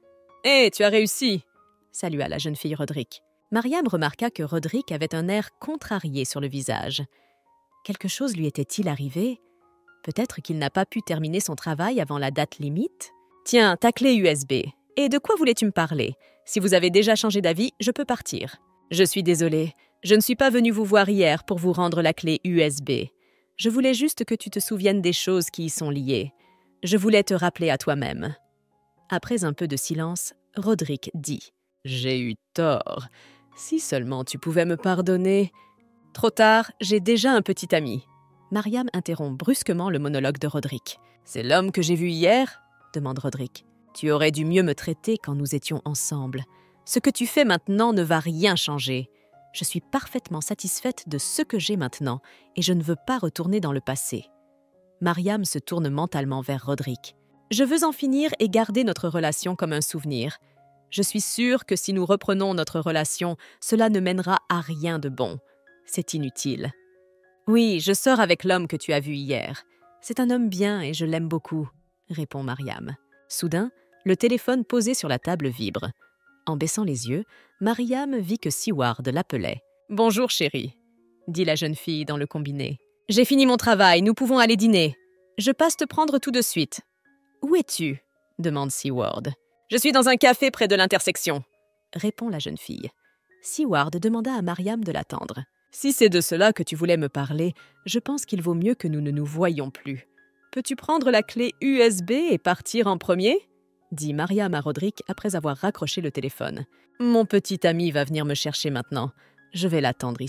« Hé, tu as réussi !» salua la jeune fille Roderick. Mariam remarqua que Roderick avait un air contrarié sur le visage. Quelque chose lui était-il arrivé? Peut-être qu'il n'a pas pu terminer son travail avant la date limite? « Tiens, ta clé USB. Et de quoi voulais-tu me parler? Si vous avez déjà changé d'avis, je peux partir. »« Je suis désolée. Je ne suis pas venue vous voir hier pour vous rendre la clé USB. Je voulais juste que tu te souviennes des choses qui y sont liées. Je voulais te rappeler à toi-même. » Après un peu de silence, Roderick dit « J'ai eu tort. Si seulement tu pouvais me pardonner. »« Trop tard, j'ai déjà un petit ami. » Mariam interrompt brusquement le monologue de Roderick. « C'est l'homme que j'ai vu hier ?» demande Roderick. « Tu aurais dû mieux me traiter quand nous étions ensemble. Ce que tu fais maintenant ne va rien changer. Je suis parfaitement satisfaite de ce que j'ai maintenant et je ne veux pas retourner dans le passé. » Mariam se tourne mentalement vers Roderick. « Je veux en finir et garder notre relation comme un souvenir. Je suis sûre que si nous reprenons notre relation, cela ne mènera à rien de bon. C'est inutile. »« Oui, je sors avec l'homme que tu as vu hier. C'est un homme bien et je l'aime beaucoup, » répond Mariam. Soudain, le téléphone posé sur la table vibre. En baissant les yeux, Mariam vit que Seward l'appelait. « Bonjour, chérie, » dit la jeune fille dans le combiné. « J'ai fini mon travail, nous pouvons aller dîner. Je passe te prendre tout de suite. »« Où es-tu » demande Seward. « Je suis dans un café près de l'intersection, » répond la jeune fille. Seward demanda à Mariam de l'attendre. « Si c'est de cela que tu voulais me parler, je pense qu'il vaut mieux que nous ne nous voyions plus. Peux-tu prendre la clé USB et partir en premier ?» dit Mariam à Roderick après avoir raccroché le téléphone. « Mon petit ami va venir me chercher maintenant. Je vais l'attendre ici. »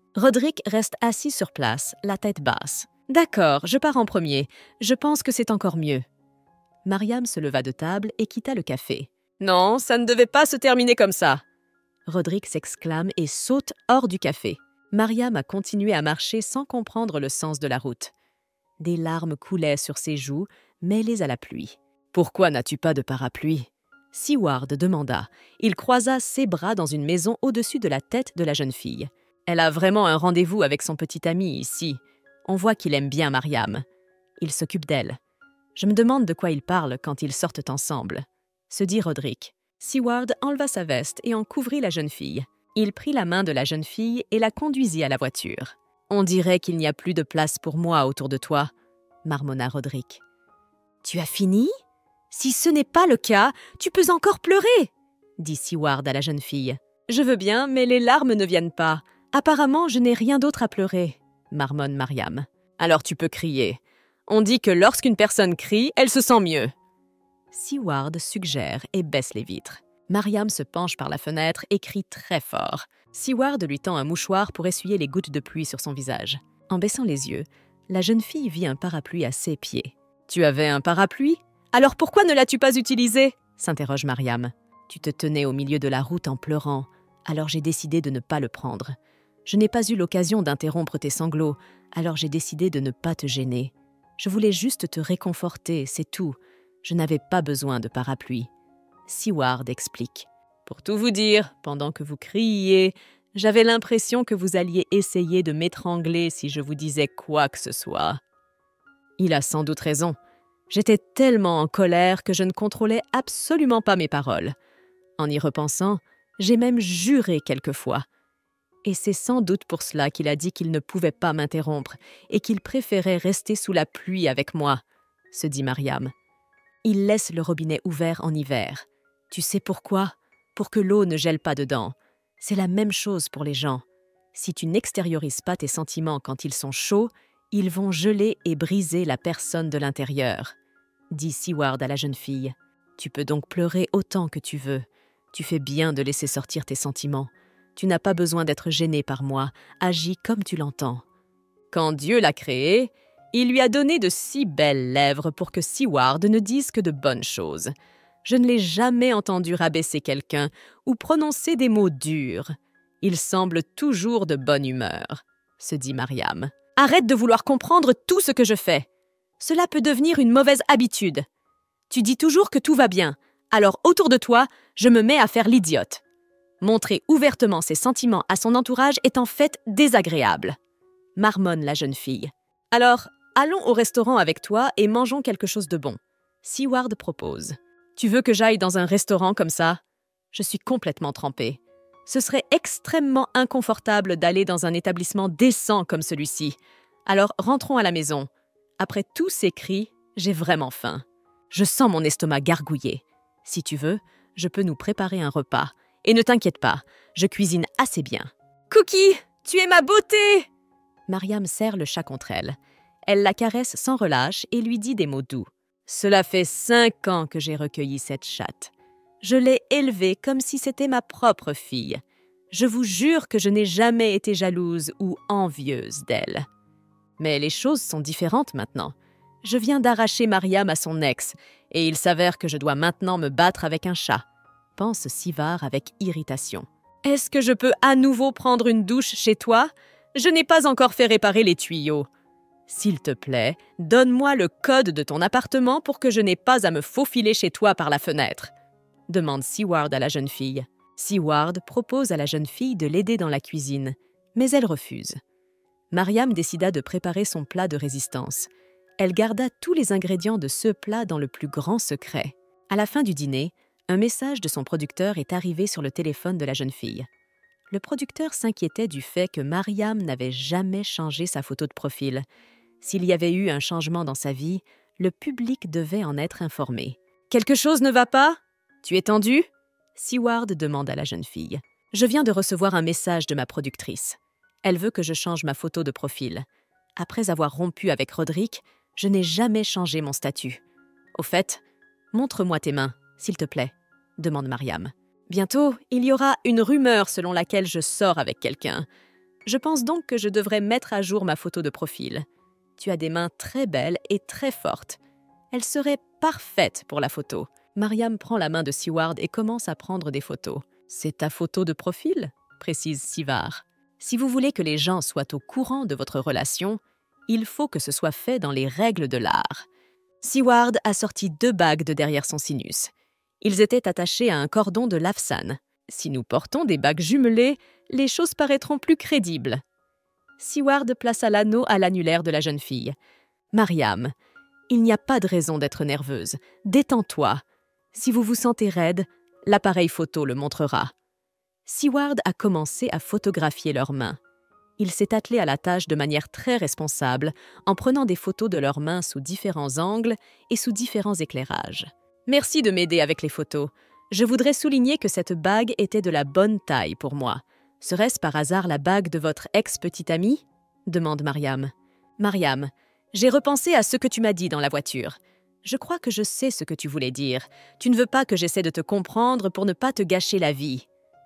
Roderick reste assis sur place, la tête basse. « D'accord, je pars en premier. Je pense que c'est encore mieux. » Mariam se leva de table et quitta le café. « Non, ça ne devait pas se terminer comme ça !» Roderick s'exclame et saute hors du café. Mariam a continué à marcher sans comprendre le sens de la route. Des larmes coulaient sur ses joues, mêlées à la pluie. « Pourquoi n'as-tu pas de parapluie ?» Seward demanda. Il croisa ses bras dans une maison au-dessus de la tête de la jeune fille. Elle a vraiment un rendez-vous avec son petit ami ici. On voit qu'il aime bien Mariam. Il s'occupe d'elle. Je me demande de quoi ils parlent quand ils sortent ensemble, se dit Roderick. Seward enleva sa veste et en couvrit la jeune fille. Il prit la main de la jeune fille et la conduisit à la voiture. « On dirait qu'il n'y a plus de place pour moi autour de toi, » marmonna Roderick. « Tu as fini ? Si ce n'est pas le cas, tu peux encore pleurer, » dit Seward à la jeune fille. « Je veux bien, mais les larmes ne viennent pas. Apparemment, je n'ai rien d'autre à pleurer, » marmonne Mariam. « Alors tu peux crier. On dit que lorsqu'une personne crie, elle se sent mieux. » Seward suggère et baisse les vitres. Mariam se penche par la fenêtre et crie très fort. Seward lui tend un mouchoir pour essuyer les gouttes de pluie sur son visage. En baissant les yeux, la jeune fille vit un parapluie à ses pieds. « Tu avais un parapluie ? Alors pourquoi ne l'as-tu pas utilisé ?» s'interroge Mariam. « Tu te tenais au milieu de la route en pleurant, alors j'ai décidé de ne pas le prendre. Je n'ai pas eu l'occasion d'interrompre tes sanglots, alors j'ai décidé de ne pas te gêner. Je voulais juste te réconforter, c'est tout. Je n'avais pas besoin de parapluie. » Seward explique. « Pour tout vous dire, pendant que vous criiez, j'avais l'impression que vous alliez essayer de m'étrangler si je vous disais quoi que ce soit. » Il a sans doute raison. J'étais tellement en colère que je ne contrôlais absolument pas mes paroles. En y repensant, j'ai même juré quelquefois. Et c'est sans doute pour cela qu'il a dit qu'il ne pouvait pas m'interrompre et qu'il préférait rester sous la pluie avec moi, se dit Mariam. Il laisse le robinet ouvert en hiver. Tu sais pourquoi ? Pour que l'eau ne gèle pas dedans. C'est la même chose pour les gens. Si tu n'extériorises pas tes sentiments quand ils sont chauds, ils vont geler et briser la personne de l'intérieur, dit Seward à la jeune fille. Tu peux donc pleurer autant que tu veux. Tu fais bien de laisser sortir tes sentiments. Tu n'as pas besoin d'être gêné par moi. Agis comme tu l'entends. Quand Dieu l'a créé, il lui a donné de si belles lèvres pour que Seward ne dise que de bonnes choses. Je ne l'ai jamais entendu rabaisser quelqu'un ou prononcer des mots durs. Il semble toujours de bonne humeur, se dit Mariam. Arrête de vouloir comprendre tout ce que je fais. Cela peut devenir une mauvaise habitude. Tu dis toujours que tout va bien, alors autour de toi, je me mets à faire l'idiote. Montrer ouvertement ses sentiments à son entourage est en fait désagréable, marmonne la jeune fille. Alors, allons au restaurant avec toi et mangeons quelque chose de bon. Seward propose. Tu veux que j'aille dans un restaurant comme ça ? Je suis complètement trempée. Ce serait extrêmement inconfortable d'aller dans un établissement décent comme celui-ci. Alors rentrons à la maison. Après tous ces cris, j'ai vraiment faim. Je sens mon estomac gargouiller. Si tu veux, je peux nous préparer un repas. Et ne t'inquiète pas, je cuisine assez bien. Cookie, tu es ma beauté ! Mariam serre le chat contre elle. Elle la caresse sans relâche et lui dit des mots doux. Cela fait 5 ans que j'ai recueilli cette chatte. Je l'ai élevée comme si c'était ma propre fille. Je vous jure que je n'ai jamais été jalouse ou envieuse d'elle. Mais les choses sont différentes maintenant. Je viens d'arracher Mariam à son ex, et il s'avère que je dois maintenant me battre avec un chat, pense Sivard avec irritation. Est-ce que je peux à nouveau prendre une douche chez toi ? Je n'ai pas encore fait réparer les tuyaux. S'il te plaît, donne-moi le code de ton appartement pour que je n'ai pas à me faufiler chez toi par la fenêtre, demande Seward à la jeune fille. Seward propose à la jeune fille de l'aider dans la cuisine, mais elle refuse. Mariam décida de préparer son plat de résistance. Elle garda tous les ingrédients de ce plat dans le plus grand secret. À la fin du dîner, un message de son producteur est arrivé sur le téléphone de la jeune fille. Le producteur s'inquiétait du fait que Mariam n'avait jamais changé sa photo de profil. S'il y avait eu un changement dans sa vie, le public devait en être informé. « Quelque chose ne va pas ? Tu es tendue ?» Seward demande à la jeune fille. « Je viens de recevoir un message de ma productrice. Elle veut que je change ma photo de profil. Après avoir rompu avec Roderick, je n'ai jamais changé mon statut. Au fait, montre-moi tes mains, s'il te plaît, » demande Mariam. « Bientôt, il y aura une rumeur selon laquelle je sors avec quelqu'un. Je pense donc que je devrais mettre à jour ma photo de profil. Tu as des mains très belles et très fortes. Elles seraient parfaites pour la photo. Mariam prend la main de Seward et commence à prendre des photos. C'est ta photo de profil, précise Sivar. Si vous voulez que les gens soient au courant de votre relation, il faut que ce soit fait dans les règles de l'art. Seward a sorti 2 bagues de derrière son sinus. Ils étaient attachés à un cordon de lafsan. Si nous portons des bagues jumelées, les choses paraîtront plus crédibles. Seward plaça l'anneau à l'annulaire de la jeune fille. Mariam, il n'y a pas de raison d'être nerveuse. Détends-toi. Si vous vous sentez raide, l'appareil photo le montrera. Seward a commencé à photographier leurs mains. Il s'est attelé à la tâche de manière très responsable, en prenant des photos de leurs mains sous différents angles et sous différents éclairages. Merci de m'aider avec les photos. Je voudrais souligner que cette bague était de la bonne taille pour moi. Serait-ce par hasard la bague de votre ex-petite amie ? Demande Mariam. Mariam, j'ai repensé à ce que tu m'as dit dans la voiture. Je crois que je sais ce que tu voulais dire. Tu ne veux pas que j'essaie de te comprendre pour ne pas te gâcher la vie.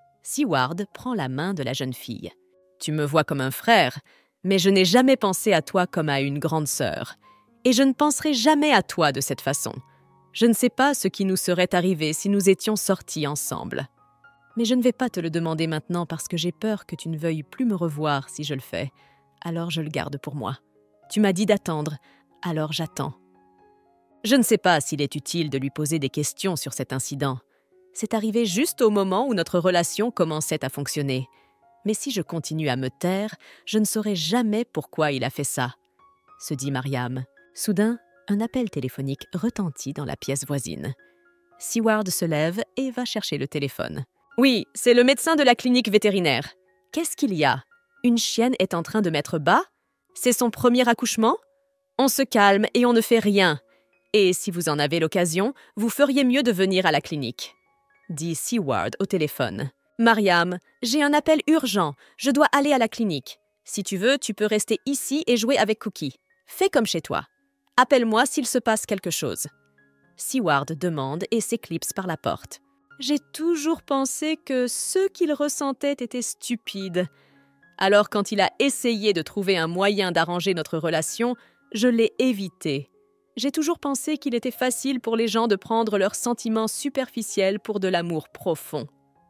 Seward prend la main de la jeune fille. Tu me vois comme un frère, mais je n'ai jamais pensé à toi comme à une grande sœur. Et je ne penserai jamais à toi de cette façon. Je ne sais pas ce qui nous serait arrivé si nous étions sortis ensemble. Mais je ne vais pas te le demander maintenant parce que j'ai peur que tu ne veuilles plus me revoir si je le fais. Alors je le garde pour moi. Tu m'as dit d'attendre, alors j'attends. Je ne sais pas s'il est utile de lui poser des questions sur cet incident. C'est arrivé juste au moment où notre relation commençait à fonctionner. Mais si je continue à me taire, je ne saurai jamais pourquoi il a fait ça, se dit Mariam. Soudain, un appel téléphonique retentit dans la pièce voisine. Seward se lève et va chercher le téléphone. Oui, c'est le médecin de la clinique vétérinaire. Qu'est-ce qu'il y a? Une chienne est en train de mettre bas? C'est son premier accouchement? On se calme et on ne fait rien. Et si vous en avez l'occasion, vous feriez mieux de venir à la clinique, dit Seward au téléphone. Mariam, j'ai un appel urgent. Je dois aller à la clinique. Si tu veux, tu peux rester ici et jouer avec Cookie. Fais comme chez toi. Appelle-moi s'il se passe quelque chose. Seward demande et s'éclipse par la porte. J'ai toujours pensé que ce qu'il ressentait était stupide. Alors quand il a essayé de trouver un moyen d'arranger notre relation, je l'ai évité. J'ai toujours pensé qu'il était facile pour les gens de prendre leurs sentiments superficiels pour de l'amour profond.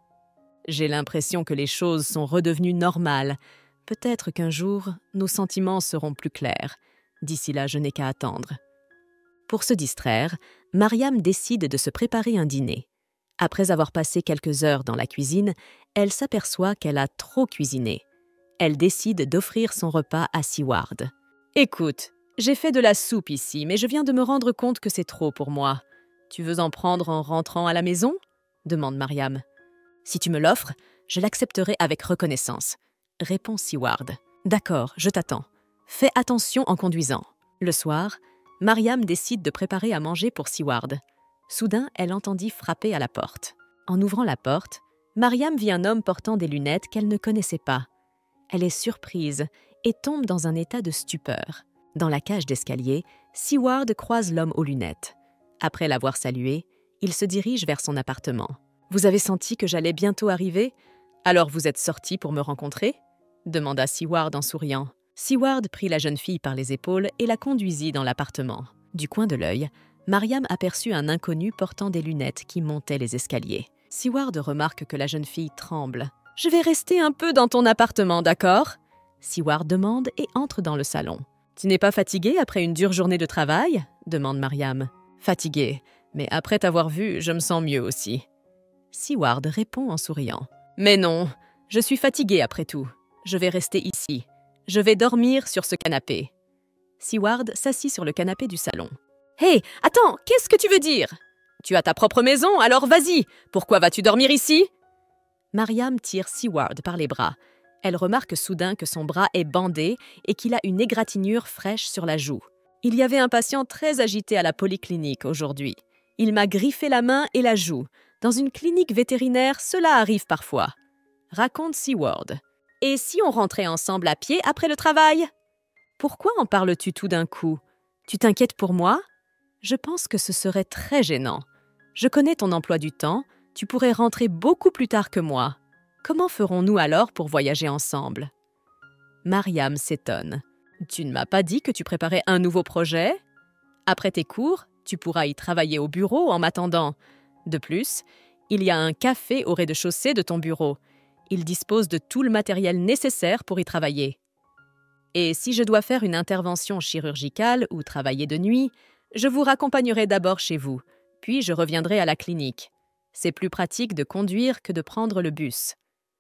J'ai l'impression que les choses sont redevenues normales. Peut-être qu'un jour, nos sentiments seront plus clairs. D'ici là, je n'ai qu'à attendre. Pour se distraire, Mariam décide de se préparer un dîner. Après avoir passé quelques heures dans la cuisine, elle s'aperçoit qu'elle a trop cuisiné. Elle décide d'offrir son repas à Seward. « Écoute, j'ai fait de la soupe ici, mais je viens de me rendre compte que c'est trop pour moi. Tu veux en prendre en rentrant à la maison ?» demande Mariam. « Si tu me l'offres, je l'accepterai avec reconnaissance, » répond Seward. « D'accord, je t'attends. Fais attention en conduisant. » Le soir, Mariam décide de préparer à manger pour Seward. Soudain, elle entendit frapper à la porte. En ouvrant la porte, Mariam vit un homme portant des lunettes qu'elle ne connaissait pas. Elle est surprise et tombe dans un état de stupeur. Dans la cage d'escalier, Seward croise l'homme aux lunettes. Après l'avoir salué, il se dirige vers son appartement. « Vous avez senti que j'allais bientôt arriver? Alors vous êtes sorti pour me rencontrer ?» demanda Seward en souriant. Seward prit la jeune fille par les épaules et la conduisit dans l'appartement. Du coin de l'œil, Mariam aperçut un inconnu portant des lunettes qui montait les escaliers. Seward remarque que la jeune fille tremble. « Je vais rester un peu dans ton appartement, d'accord ?» Seward demande et entre dans le salon. « Tu n'es pas fatiguée après une dure journée de travail ?» demande Mariam. « Fatiguée, mais après t'avoir vue, je me sens mieux aussi. » Seward répond en souriant. « Mais non, je suis fatiguée après tout. Je vais rester ici. Je vais dormir sur ce canapé. » Seward s'assit sur le canapé du salon. « Hé, attends, qu'est-ce que tu veux dire? Tu as ta propre maison, alors vas-y. Pourquoi vas-tu dormir ici ?» Mariam tire Seward par les bras. Elle remarque soudain que son bras est bandé et qu'il a une égratignure fraîche sur la joue. « Il y avait un patient très agité à la polyclinique aujourd'hui. Il m'a griffé la main et la joue. Dans une clinique vétérinaire, cela arrive parfois. » Raconte Seward. « Et si on rentrait ensemble à pied après le travail? » Pourquoi en parles-tu tout d'un coup? Tu t'inquiètes pour moi? Je pense que ce serait très gênant. Je connais ton emploi du temps, tu pourrais rentrer beaucoup plus tard que moi. Comment ferons-nous alors pour voyager ensemble? Mariam s'étonne. « Tu ne m'as pas dit que tu préparais un nouveau projet? Après tes cours, tu pourras y travailler au bureau en m'attendant. De plus, il y a un café au rez-de-chaussée de ton bureau. Il dispose de tout le matériel nécessaire pour y travailler. Et si je dois faire une intervention chirurgicale ou travailler de nuit, je vous raccompagnerai d'abord chez vous, puis je reviendrai à la clinique. C'est plus pratique de conduire que de prendre le bus. »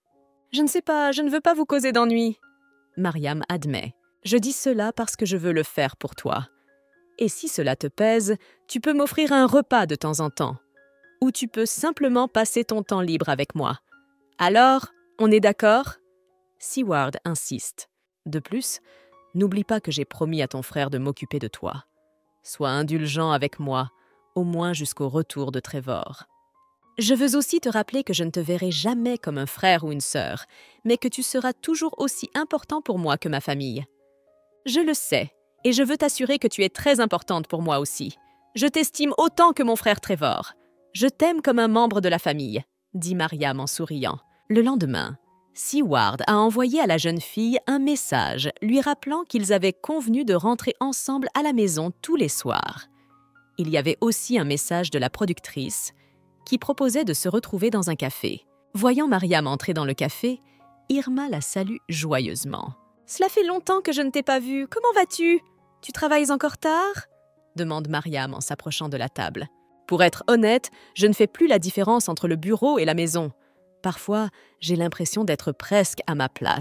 « Je ne sais pas, je ne veux pas vous causer d'ennui. » Mariam admet. « Je dis cela parce que je veux le faire pour toi. Et si cela te pèse, tu peux m'offrir un repas de temps en temps. Ou tu peux simplement passer ton temps libre avec moi. Alors, on est d'accord ?» Seward insiste. « De plus, n'oublie pas que j'ai promis à ton frère de m'occuper de toi. Sois indulgent avec moi, au moins jusqu'au retour de Trevor. Je veux aussi te rappeler que je ne te verrai jamais comme un frère ou une sœur, mais que tu seras toujours aussi important pour moi que ma famille. Je le sais, et je veux t'assurer que tu es très importante pour moi aussi. Je t'estime autant que mon frère Trevor. Je t'aime comme un membre de la famille, » dit Mariam en souriant. Le lendemain, Seward a envoyé à la jeune fille un message lui rappelant qu'ils avaient convenu de rentrer ensemble à la maison tous les soirs. Il y avait aussi un message de la productrice qui proposait de se retrouver dans un café. Voyant Mariam entrer dans le café, Irma la salue joyeusement. « Cela fait longtemps que je ne t'ai pas vue. Comment vas-tu? Tu travailles encore tard ?» demande Mariam en s'approchant de la table. « Pour être honnête, je ne fais plus la différence entre le bureau et la maison. Parfois, j'ai l'impression d'être presque à ma place. »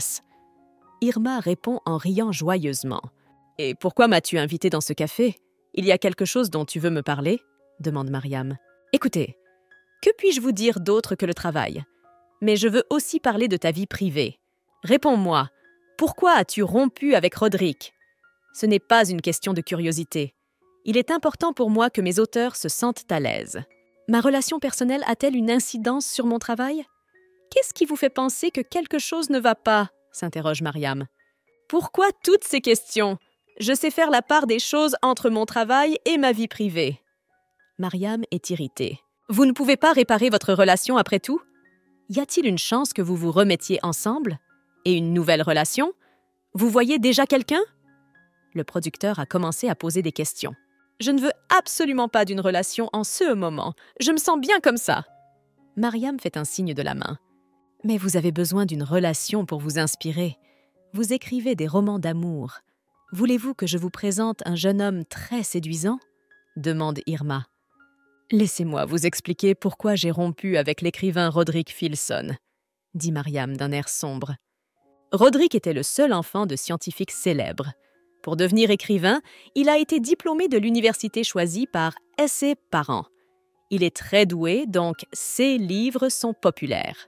Irma répond en riant joyeusement. « Et pourquoi m'as-tu invitée dans ce café? Il y a quelque chose dont tu veux me parler ?» demande Mariam. « Écoutez, que puis-je vous dire d'autre que le travail? Mais je veux aussi parler de ta vie privée. Réponds-moi, pourquoi as-tu rompu avec Roderick? Ce n'est pas une question de curiosité. Il est important pour moi que mes auteurs se sentent à l'aise. Ma relation personnelle a-t-elle une incidence sur mon travail? Qu'est-ce qui vous fait penser que quelque chose ne va pas? S'interroge Mariam. Pourquoi toutes ces questions? Je sais faire la part des choses entre mon travail et ma vie privée. Mariam est irritée. Vous ne pouvez pas réparer votre relation après tout? Y a-t-il une chance que vous vous remettiez ensemble? Et une nouvelle relation? Vous voyez déjà quelqu'un? Le producteur a commencé à poser des questions. Je ne veux absolument pas d'une relation en ce moment. Je me sens bien comme ça. Mariam fait un signe de la main. Mais vous avez besoin d'une relation pour vous inspirer. Vous écrivez des romans d'amour. Voulez-vous que je vous présente un jeune homme très séduisant? Demande Irma. Laissez-moi vous expliquer pourquoi j'ai rompu avec l'écrivain Roderick Filson, dit Mariam d'un air sombre. Roderick était le seul enfant de scientifiques célèbres. Pour devenir écrivain, il a été diplômé de l'université choisie par ses parents. Il est très doué, donc ses livres sont populaires.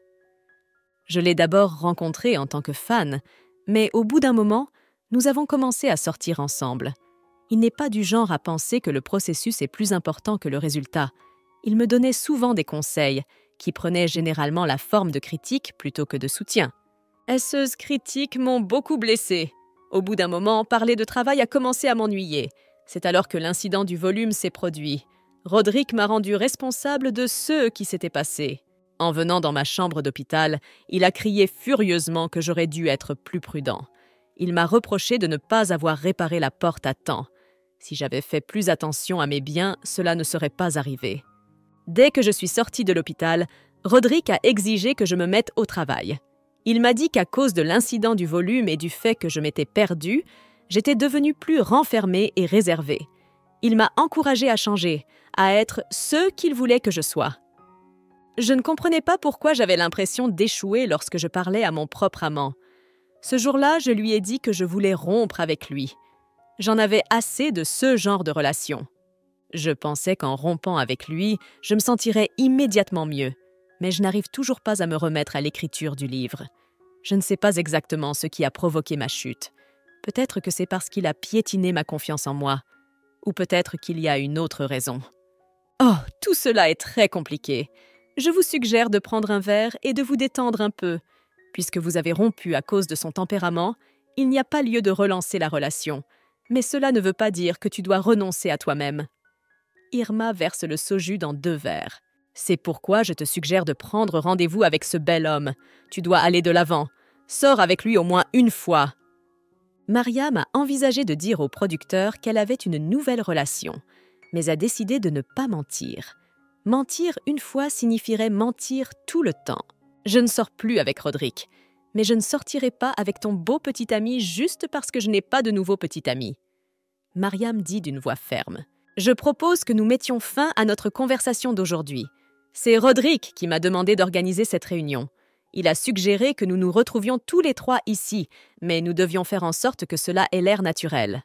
Je l'ai d'abord rencontré en tant que fan, mais au bout d'un moment, nous avons commencé à sortir ensemble. Il n'est pas du genre à penser que le processus est plus important que le résultat. Il me donnait souvent des conseils, qui prenaient généralement la forme de critiques plutôt que de soutien. Ces critiques m'ont beaucoup blessée. Au bout d'un moment, parler de travail a commencé à m'ennuyer. C'est alors que l'incident du volume s'est produit. Roderick m'a rendu responsable de ce qui s'était passé. En venant dans ma chambre d'hôpital, il a crié furieusement que j'aurais dû être plus prudent. Il m'a reproché de ne pas avoir réparé la porte à temps. Si j'avais fait plus attention à mes biens, cela ne serait pas arrivé. Dès que je suis sortie de l'hôpital, Roderick a exigé que je me mette au travail. Il m'a dit qu'à cause de l'incident du volume et du fait que je m'étais perdue, j'étais devenue plus renfermée et réservée. Il m'a encouragée à changer, à être ce qu'il voulait que je sois. Je ne comprenais pas pourquoi j'avais l'impression d'échouer lorsque je parlais à mon propre amant. Ce jour-là, je lui ai dit que je voulais rompre avec lui. J'en avais assez de ce genre de relation. Je pensais qu'en rompant avec lui, je me sentirais immédiatement mieux, mais je n'arrive toujours pas à me remettre à l'écriture du livre. Je ne sais pas exactement ce qui a provoqué ma chute. Peut-être que c'est parce qu'il a piétiné ma confiance en moi, ou peut-être qu'il y a une autre raison. Oh, tout cela est très compliqué. Je vous suggère de prendre un verre et de vous détendre un peu. Puisque vous avez rompu à cause de son tempérament, il n'y a pas lieu de relancer la relation. Mais cela ne veut pas dire que tu dois renoncer à toi-même. Irma verse le soju dans 2 verres. C'est pourquoi je te suggère de prendre rendez-vous avec ce bel homme. Tu dois aller de l'avant. Sors avec lui au moins une fois. Mariam a envisagé de dire au producteur qu'elle avait une nouvelle relation, mais a décidé de ne pas mentir. Mentir une fois signifierait mentir tout le temps. Je ne sors plus avec Roderick, mais je ne sortirai pas avec ton beau petit ami juste parce que je n'ai pas de nouveau petit ami. Mariam dit d'une voix ferme. Je propose que nous mettions fin à notre conversation d'aujourd'hui. C'est Roderick qui m'a demandé d'organiser cette réunion. Il a suggéré que nous nous retrouvions tous les trois ici, mais nous devions faire en sorte que cela ait l'air naturel.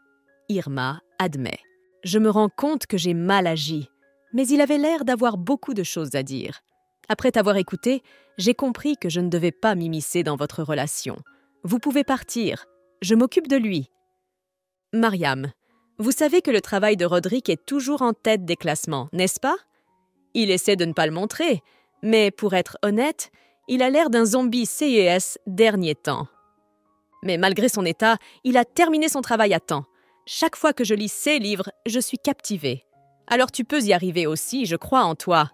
Irma admet. Je me rends compte que j'ai mal agi, mais il avait l'air d'avoir beaucoup de choses à dire. Après t'avoir écouté, j'ai compris que je ne devais pas m'immiscer dans votre relation. Vous pouvez partir. Je m'occupe de lui. Mariam, vous savez que le travail de Roderick est toujours en tête des classements, n'est-ce pas? Il essaie de ne pas le montrer, mais pour être honnête, il a l'air d'un zombie CES dernier temps. Mais malgré son état, il a terminé son travail à temps. Chaque fois que je lis ses livres, je suis captivée. Alors tu peux y arriver aussi, je crois en toi.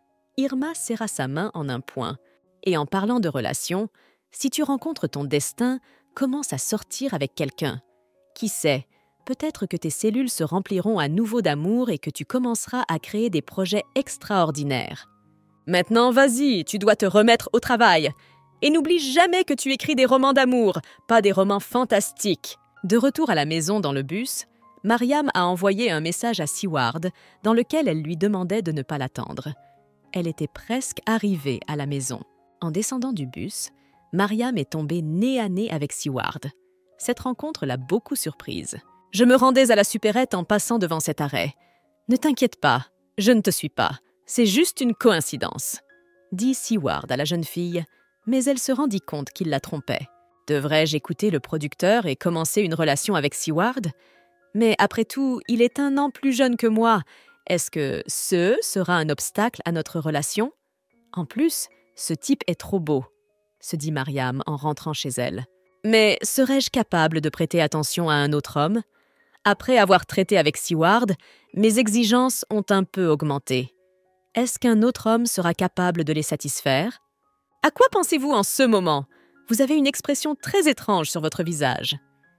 Irma serra sa main en un poing. Et en parlant de relations, si tu rencontres ton destin, commence à sortir avec quelqu'un. Qui sait, peut-être que tes cellules se rempliront à nouveau d'amour et que tu commenceras à créer des projets extraordinaires. Maintenant, vas-y, tu dois te remettre au travail. Et n'oublie jamais que tu écris des romans d'amour, pas des romans fantastiques. De retour à la maison dans le bus, Mariam a envoyé un message à Seward dans lequel elle lui demandait de ne pas l'attendre. Elle était presque arrivée à la maison. En descendant du bus, Mariam est tombée nez à nez avec Seward. Cette rencontre l'a beaucoup surprise. « Je me rendais à la supérette en passant devant cet arrêt. Ne t'inquiète pas, je ne te suis pas. C'est juste une coïncidence, » dit Seward à la jeune fille, mais elle se rendit compte qu'il la trompait. Devrais-je écouter le producteur et commencer une relation avec Seward? Mais après tout, il est 1 an plus jeune que moi. Est-ce que ce sera un obstacle à notre relation? En plus, ce type est trop beau, se dit Mariam en rentrant chez elle. Mais serais-je capable de prêter attention à un autre homme? Après avoir traité avec Seward, mes exigences ont un peu augmenté. Est-ce qu'un autre homme sera capable de les satisfaire? À quoi pensez-vous en ce moment? Vous avez une expression très étrange sur votre visage.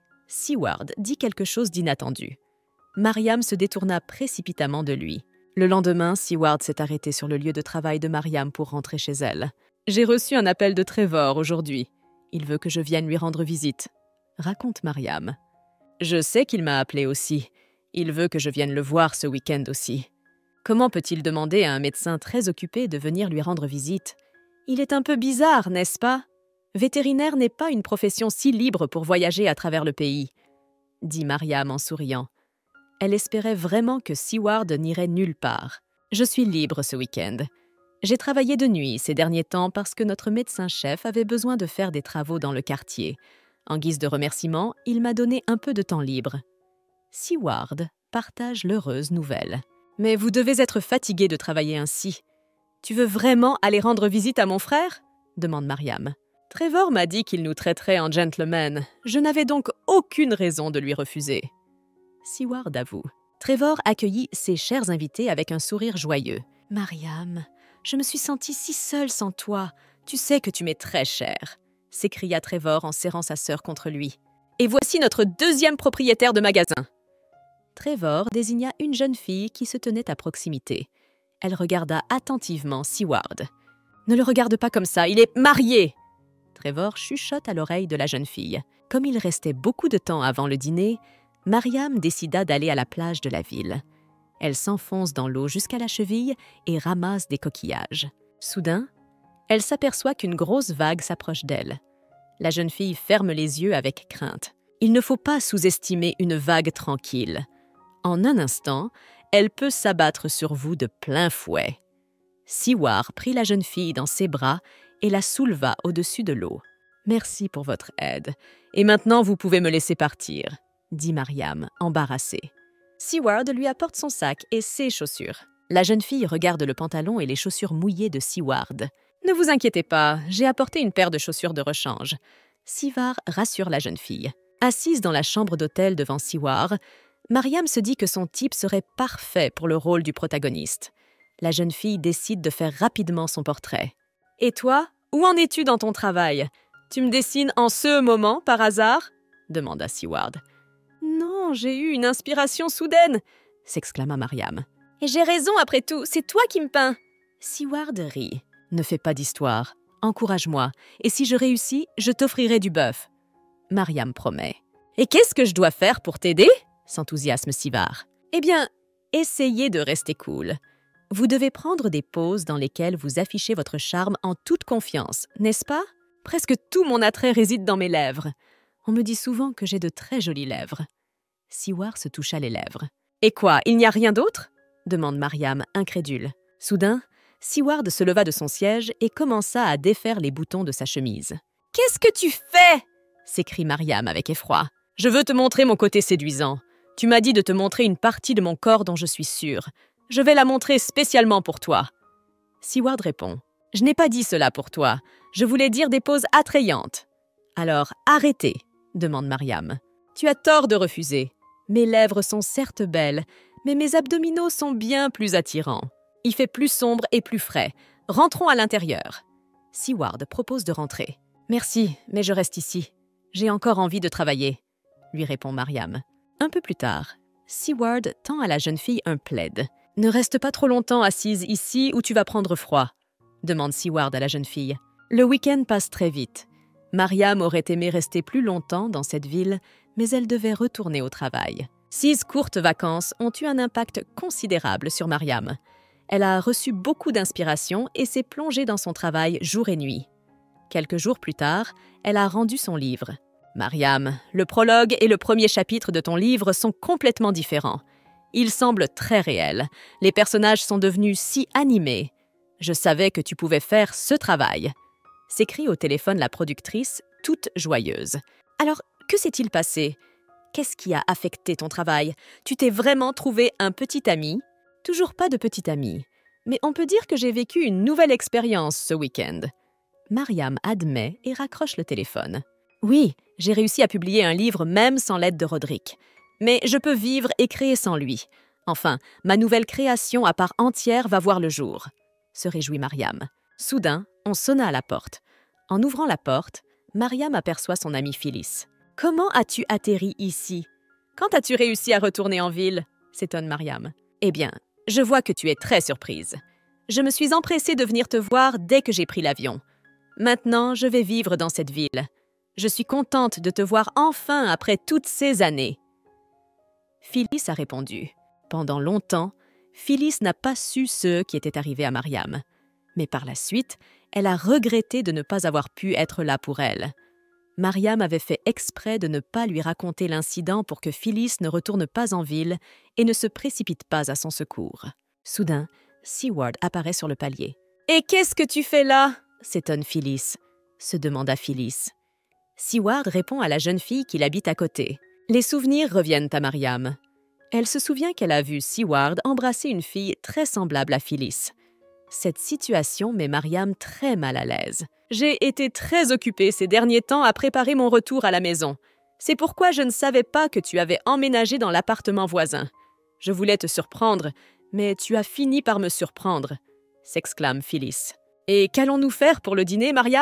Seward dit quelque chose d'inattendu. Mariam se détourna précipitamment de lui. Le lendemain, Seward s'est arrêté sur le lieu de travail de Mariam pour rentrer chez elle. « J'ai reçu un appel de Trevor aujourd'hui. Il veut que je vienne lui rendre visite. » raconte Mariam. « Je sais qu'il m'a appelé aussi. Il veut que je vienne le voir ce week-end aussi. Comment peut-il demander à un médecin très occupé de venir lui rendre visite? Il est un peu bizarre, n'est-ce pas? Vétérinaire n'est pas une profession si libre pour voyager à travers le pays, » dit Mariam en souriant. Elle espérait vraiment que Seward n'irait nulle part. « Je suis libre ce week-end. J'ai travaillé de nuit ces derniers temps parce que notre médecin-chef avait besoin de faire des travaux dans le quartier. En guise de remerciement, il m'a donné un peu de temps libre. » Seward partage l'heureuse nouvelle. « Mais vous devez être fatigué de travailler ainsi. Tu veux vraiment aller rendre visite à mon frère ?» demande Mariam. « Trevor m'a dit qu'il nous traiterait en gentleman. Je n'avais donc aucune raison de lui refuser. » Seward avoue. Trevor accueillit ses chers invités avec un sourire joyeux. « Mariam, je me suis sentie si seule sans toi. Tu sais que tu m'es très chère, » s'écria Trevor en serrant sa sœur contre lui. « Et voici notre 2e propriétaire de magasin. » Trevor désigna une jeune fille qui se tenait à proximité. Elle regarda attentivement Seward. « Ne le regarde pas comme ça, il est marié !» Trevor chuchote à l'oreille de la jeune fille. Comme il restait beaucoup de temps avant le dîner, Mariam décida d'aller à la plage de la ville. Elle s'enfonce dans l'eau jusqu'à la cheville et ramasse des coquillages. Soudain, elle s'aperçoit qu'une grosse vague s'approche d'elle. La jeune fille ferme les yeux avec crainte. Il ne faut pas sous-estimer une vague tranquille. En un instant, elle peut s'abattre sur vous de plein fouet. Seward prit la jeune fille dans ses bras et la souleva au-dessus de l'eau. « Merci pour votre aide. Et maintenant, vous pouvez me laisser partir, » dit Mariam, embarrassée. Seward lui apporte son sac et ses chaussures. La jeune fille regarde le pantalon et les chaussures mouillées de Seward. « Ne vous inquiétez pas, j'ai apporté une paire de chaussures de rechange. » Seward rassure la jeune fille. Assise dans la chambre d'hôtel devant Seward, Mariam se dit que son type serait parfait pour le rôle du protagoniste. La jeune fille décide de faire rapidement son portrait. « Et toi, où en es-tu dans ton travail? Tu me dessines en ce moment, par hasard ?» demanda Seward. « Non, j'ai eu une inspiration soudaine !» s'exclama Mariam. « Et j'ai raison après tout, c'est toi qui me peins !» Seward rit. « Ne fais pas d'histoire, encourage-moi, et si je réussis, je t'offrirai du bœuf. » Mariam promet. « Et qu'est-ce que je dois faire pour t'aider ?» s'enthousiasme Seward. « Eh bien, essayez de rester cool. Vous devez prendre des pauses dans lesquelles vous affichez votre charme en toute confiance, n'est-ce pas? Presque tout mon attrait réside dans mes lèvres. On me dit souvent que j'ai de très jolies lèvres. » Seward se toucha les lèvres. « Et quoi, il n'y a rien d'autre ?» demande Mariam, incrédule. Soudain, Seward se leva de son siège et commença à défaire les boutons de sa chemise. « Qu'est-ce que tu fais ?» s'écrie Mariam avec effroi. « Je veux te montrer mon côté séduisant. Tu m'as dit de te montrer une partie de mon corps dont je suis sûre. Je vais la montrer spécialement pour toi. » Seward répond. « Je n'ai pas dit cela pour toi. Je voulais dire des poses attrayantes. »« Alors, arrêtez, » demande Mariam. « Tu as tort de refuser. Mes lèvres sont certes belles, mais mes abdominaux sont bien plus attirants. Il fait plus sombre et plus frais. Rentrons à l'intérieur. » Seward propose de rentrer. « Merci, mais je reste ici. J'ai encore envie de travailler, » lui répond Mariam. Un peu plus tard, Seward tend à la jeune fille un plaid. « Ne reste pas trop longtemps assise ici ou tu vas prendre froid, » demande Seward à la jeune fille. Le week-end passe très vite. Mariam aurait aimé rester plus longtemps dans cette ville, mais elle devait retourner au travail. 6 courtes vacances ont eu un impact considérable sur Mariam. Elle a reçu beaucoup d'inspiration et s'est plongée dans son travail jour et nuit. Quelques jours plus tard, elle a rendu son livre. « Mariam, le prologue et le premier chapitre de ton livre sont complètement différents. Ils semblent très réels. Les personnages sont devenus si animés. Je savais que tu pouvais faire ce travail. » s'écrie au téléphone la productrice, toute joyeuse. « Alors, que s'est-il passé? Qu'est-ce qui a affecté ton travail? Tu t'es vraiment trouvé un petit ami? » Toujours pas de petit ami. Mais on peut dire que j'ai vécu une nouvelle expérience ce week-end. Mariam admet et raccroche le téléphone. Oui, j'ai réussi à publier un livre même sans l'aide de Roderick. Mais je peux vivre et créer sans lui. Enfin, ma nouvelle création à part entière va voir le jour, se réjouit Mariam. Soudain, on sonna à la porte. En ouvrant la porte, Mariam aperçoit son amie Phyllis. « Comment as-tu atterri ici? Quand as-tu réussi à retourner en ville ?» s'étonne Mariam. « Eh bien, je vois que tu es très surprise. Je me suis empressée de venir te voir dès que j'ai pris l'avion. Maintenant, je vais vivre dans cette ville. Je suis contente de te voir enfin après toutes ces années. » Phyllis a répondu. Pendant longtemps, Phyllis n'a pas su ce qui était arrivé à Mariam. Mais par la suite, elle a regretté de ne pas avoir pu être là pour elle. Mariam avait fait exprès de ne pas lui raconter l'incident pour que Phyllis ne retourne pas en ville et ne se précipite pas à son secours. Soudain, Seward apparaît sur le palier. « Et qu'est-ce que tu fais là ?» s'étonne Phyllis, se demanda Phyllis. Seward répond à la jeune fille qui habite à côté. Les souvenirs reviennent à Mariam. Elle se souvient qu'elle a vu Seward embrasser une fille très semblable à Phyllis. Cette situation met Mariam très mal à l'aise. « J'ai été très occupée ces derniers temps à préparer mon retour à la maison. C'est pourquoi je ne savais pas que tu avais emménagé dans l'appartement voisin. Je voulais te surprendre, mais tu as fini par me surprendre, » s'exclame Phyllis. « Et qu'allons-nous faire pour le dîner, Mariam ?»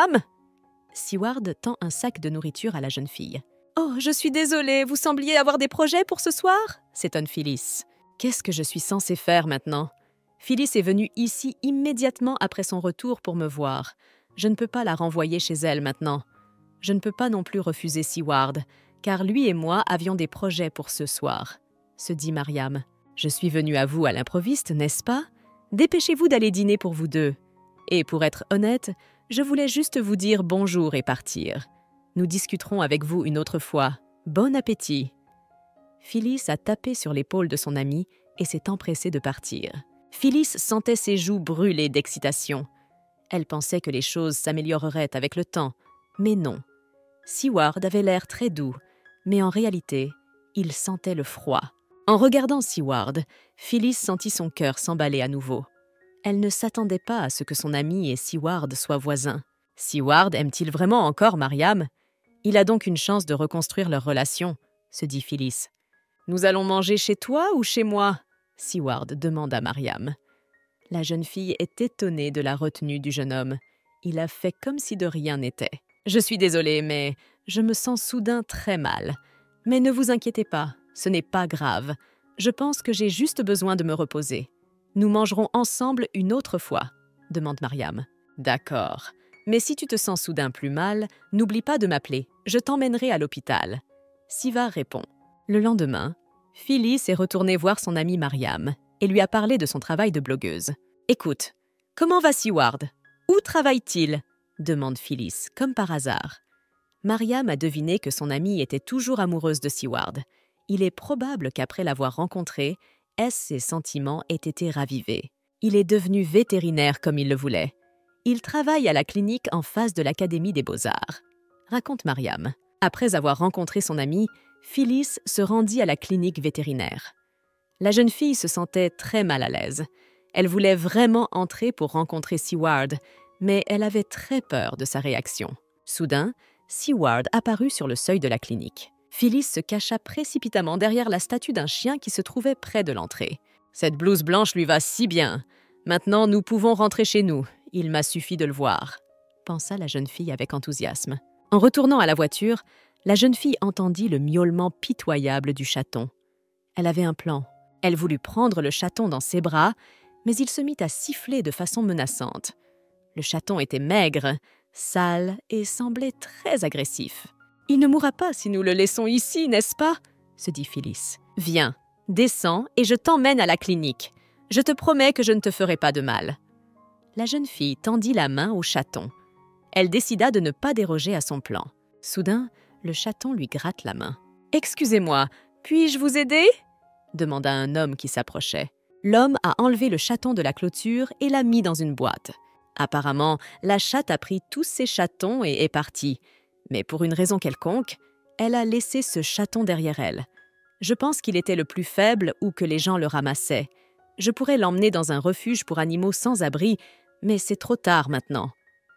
Seward tend un sac de nourriture à la jeune fille. « Oh, je suis désolée, vous sembliez avoir des projets pour ce soir ?» s'étonne Phyllis. « Qu'est-ce que je suis censée faire maintenant ?» Phyllis est venue ici immédiatement après son retour pour me voir. Je ne peux pas la renvoyer chez elle maintenant. Je ne peux pas non plus refuser Seward, car lui et moi avions des projets pour ce soir, se dit Mariam. Je suis venue à vous à l'improviste, n'est-ce pas? Dépêchez-vous d'aller dîner pour vous deux. Et pour être honnête, je voulais juste vous dire bonjour et partir. Nous discuterons avec vous une autre fois. Bon appétit. Phyllis a tapé sur l'épaule de son amie et s'est empressée de partir. Phyllis sentait ses joues brûler d'excitation. Elle pensait que les choses s'amélioreraient avec le temps, mais non. Seward avait l'air très doux, mais en réalité, il sentait le froid. En regardant Seward, Phyllis sentit son cœur s'emballer à nouveau. Elle ne s'attendait pas à ce que son ami et Seward soient voisins. Seward aime-t-il vraiment encore Mariam? Il a donc une chance de reconstruire leur relation, se dit Phyllis. « Nous allons manger chez toi ou chez moi ?» Seward demande à Mariam. La jeune fille est étonnée de la retenue du jeune homme. Il a fait comme si de rien n'était. Je suis désolée, mais je me sens soudain très mal. Mais ne vous inquiétez pas, ce n'est pas grave. Je pense que j'ai juste besoin de me reposer. Nous mangerons ensemble une autre fois, demande Mariam. D'accord. Mais si tu te sens soudain plus mal, n'oublie pas de m'appeler. Je t'emmènerai à l'hôpital. Siva répond. Le lendemain, Phyllis est retournée voir son amie Mariam et lui a parlé de son travail de blogueuse. Écoute, comment va Seward? Où travaille-t-il? Demande Phyllis, comme par hasard. Mariam a deviné que son amie était toujours amoureuse de Seward. Il est probable qu'après l'avoir rencontré, ses sentiments aient été ravivés. Il est devenu vétérinaire comme il le voulait. Il travaille à la clinique en face de l'Académie des Beaux-Arts. Raconte Mariam. Après avoir rencontré son amie, Phyllis se rendit à la clinique vétérinaire. La jeune fille se sentait très mal à l'aise. Elle voulait vraiment entrer pour rencontrer Seward, mais elle avait très peur de sa réaction. Soudain, Seward apparut sur le seuil de la clinique. Phyllis se cacha précipitamment derrière la statue d'un chien qui se trouvait près de l'entrée. « Cette blouse blanche lui va si bien. Maintenant, nous pouvons rentrer chez nous. Il m'a suffi de le voir, » pensa la jeune fille avec enthousiasme. En retournant à la voiture, la jeune fille entendit le miaulement pitoyable du chaton. Elle avait un plan. Elle voulut prendre le chaton dans ses bras, mais il se mit à siffler de façon menaçante. Le chaton était maigre, sale et semblait très agressif. « Il ne mourra pas si nous le laissons ici, n'est-ce pas ?» se dit Phyllis. « Viens, descends et je t'emmène à la clinique. Je te promets que je ne te ferai pas de mal. » La jeune fille tendit la main au chaton. Elle décida de ne pas déroger à son plan. Soudain, le chaton lui gratte la main. « Excusez-moi, puis-je vous aider ?» demanda un homme qui s'approchait. L'homme a enlevé le chaton de la clôture et l'a mis dans une boîte. Apparemment, la chatte a pris tous ses chatons et est partie. Mais pour une raison quelconque, elle a laissé ce chaton derrière elle. Je pense qu'il était le plus faible ou que les gens le ramassaient. Je pourrais l'emmener dans un refuge pour animaux sans abri, mais c'est trop tard maintenant.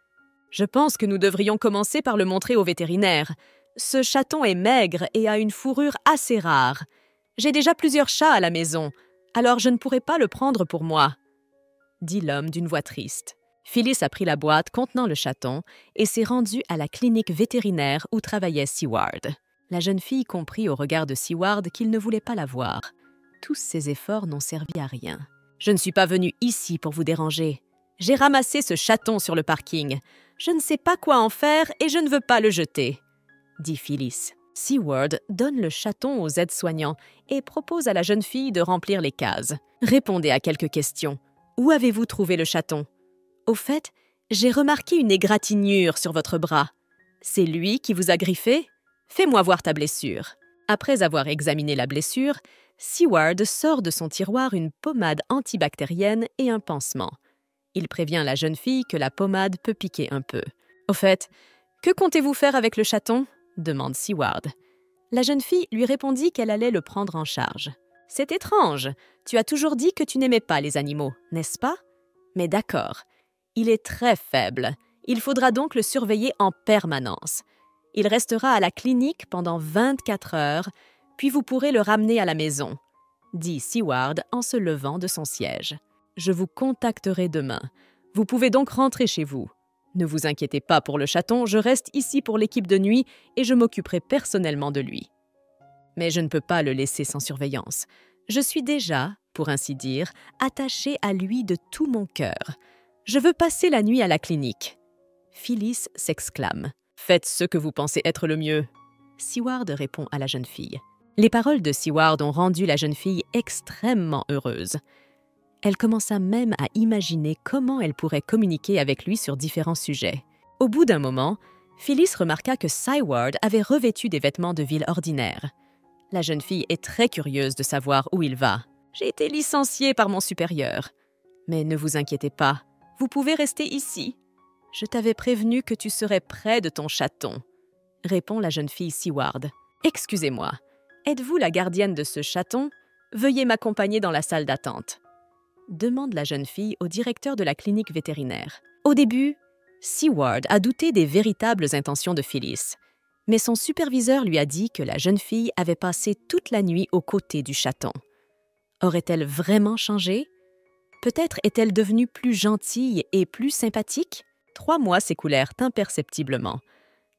Je pense que nous devrions commencer par le montrer au vétérinaire. Ce chaton est maigre et a une fourrure assez rare. J'ai déjà plusieurs chats à la maison, alors je ne pourrai pas le prendre pour moi, dit l'homme d'une voix triste. Phyllis a pris la boîte contenant le chaton et s'est rendue à la clinique vétérinaire où travaillait Seward. La jeune fille comprit au regard de Seward qu'il ne voulait pas la voir. Tous ses efforts n'ont servi à rien. « Je ne suis pas venue ici pour vous déranger. J'ai ramassé ce chaton sur le parking. Je ne sais pas quoi en faire et je ne veux pas le jeter, » dit Phyllis. Seward donne le chaton aux aides-soignants et propose à la jeune fille de remplir les cases. « Répondez à quelques questions. Où avez-vous trouvé le chaton? Au fait, j'ai remarqué une égratignure sur votre bras. C'est lui qui vous a griffé? Fais-moi voir ta blessure. » Après avoir examiné la blessure, Seward sort de son tiroir une pommade antibactérienne et un pansement. Il prévient la jeune fille que la pommade peut piquer un peu. « Au fait, que comptez-vous faire avec le chaton ?» demande Seward. La jeune fille lui répondit qu'elle allait le prendre en charge. « C'est étrange. Tu as toujours dit que tu n'aimais pas les animaux, n'est-ce pas? Mais d'accord. Il est très faible. Il faudra donc le surveiller en permanence. Il restera à la clinique pendant 24 heures, puis vous pourrez le ramener à la maison, » dit Seward en se levant de son siège. « Je vous contacterai demain. Vous pouvez donc rentrer chez vous. Ne vous inquiétez pas pour le chaton, je reste ici pour l'équipe de nuit et je m'occuperai personnellement de lui. Mais je ne peux pas le laisser sans surveillance. Je suis déjà, pour ainsi dire, attachée à lui de tout mon cœur. Je veux passer la nuit à la clinique. » Phyllis s'exclame. « Faites ce que vous pensez être le mieux. » Seward répond à la jeune fille. Les paroles de Seward ont rendu la jeune fille extrêmement heureuse. Elle commença même à imaginer comment elle pourrait communiquer avec lui sur différents sujets. Au bout d'un moment, Phyllis remarqua que Seward avait revêtu des vêtements de ville ordinaires. La jeune fille est très curieuse de savoir où il va. « J'ai été licenciée par mon supérieur. Mais ne vous inquiétez pas, vous pouvez rester ici. Je t'avais prévenu que tu serais près de ton chaton, » répond la jeune fille Seward. « Excusez-moi, êtes-vous la gardienne de ce chaton? Veuillez m'accompagner dans la salle d'attente, » demande la jeune fille au directeur de la clinique vétérinaire. Au début, Seward a douté des véritables intentions de Phyllis, mais son superviseur lui a dit que la jeune fille avait passé toute la nuit aux côtés du chaton. Aurait-elle vraiment changé? Peut-être est-elle devenue plus gentille et plus sympathique? 3 mois s'écoulèrent imperceptiblement.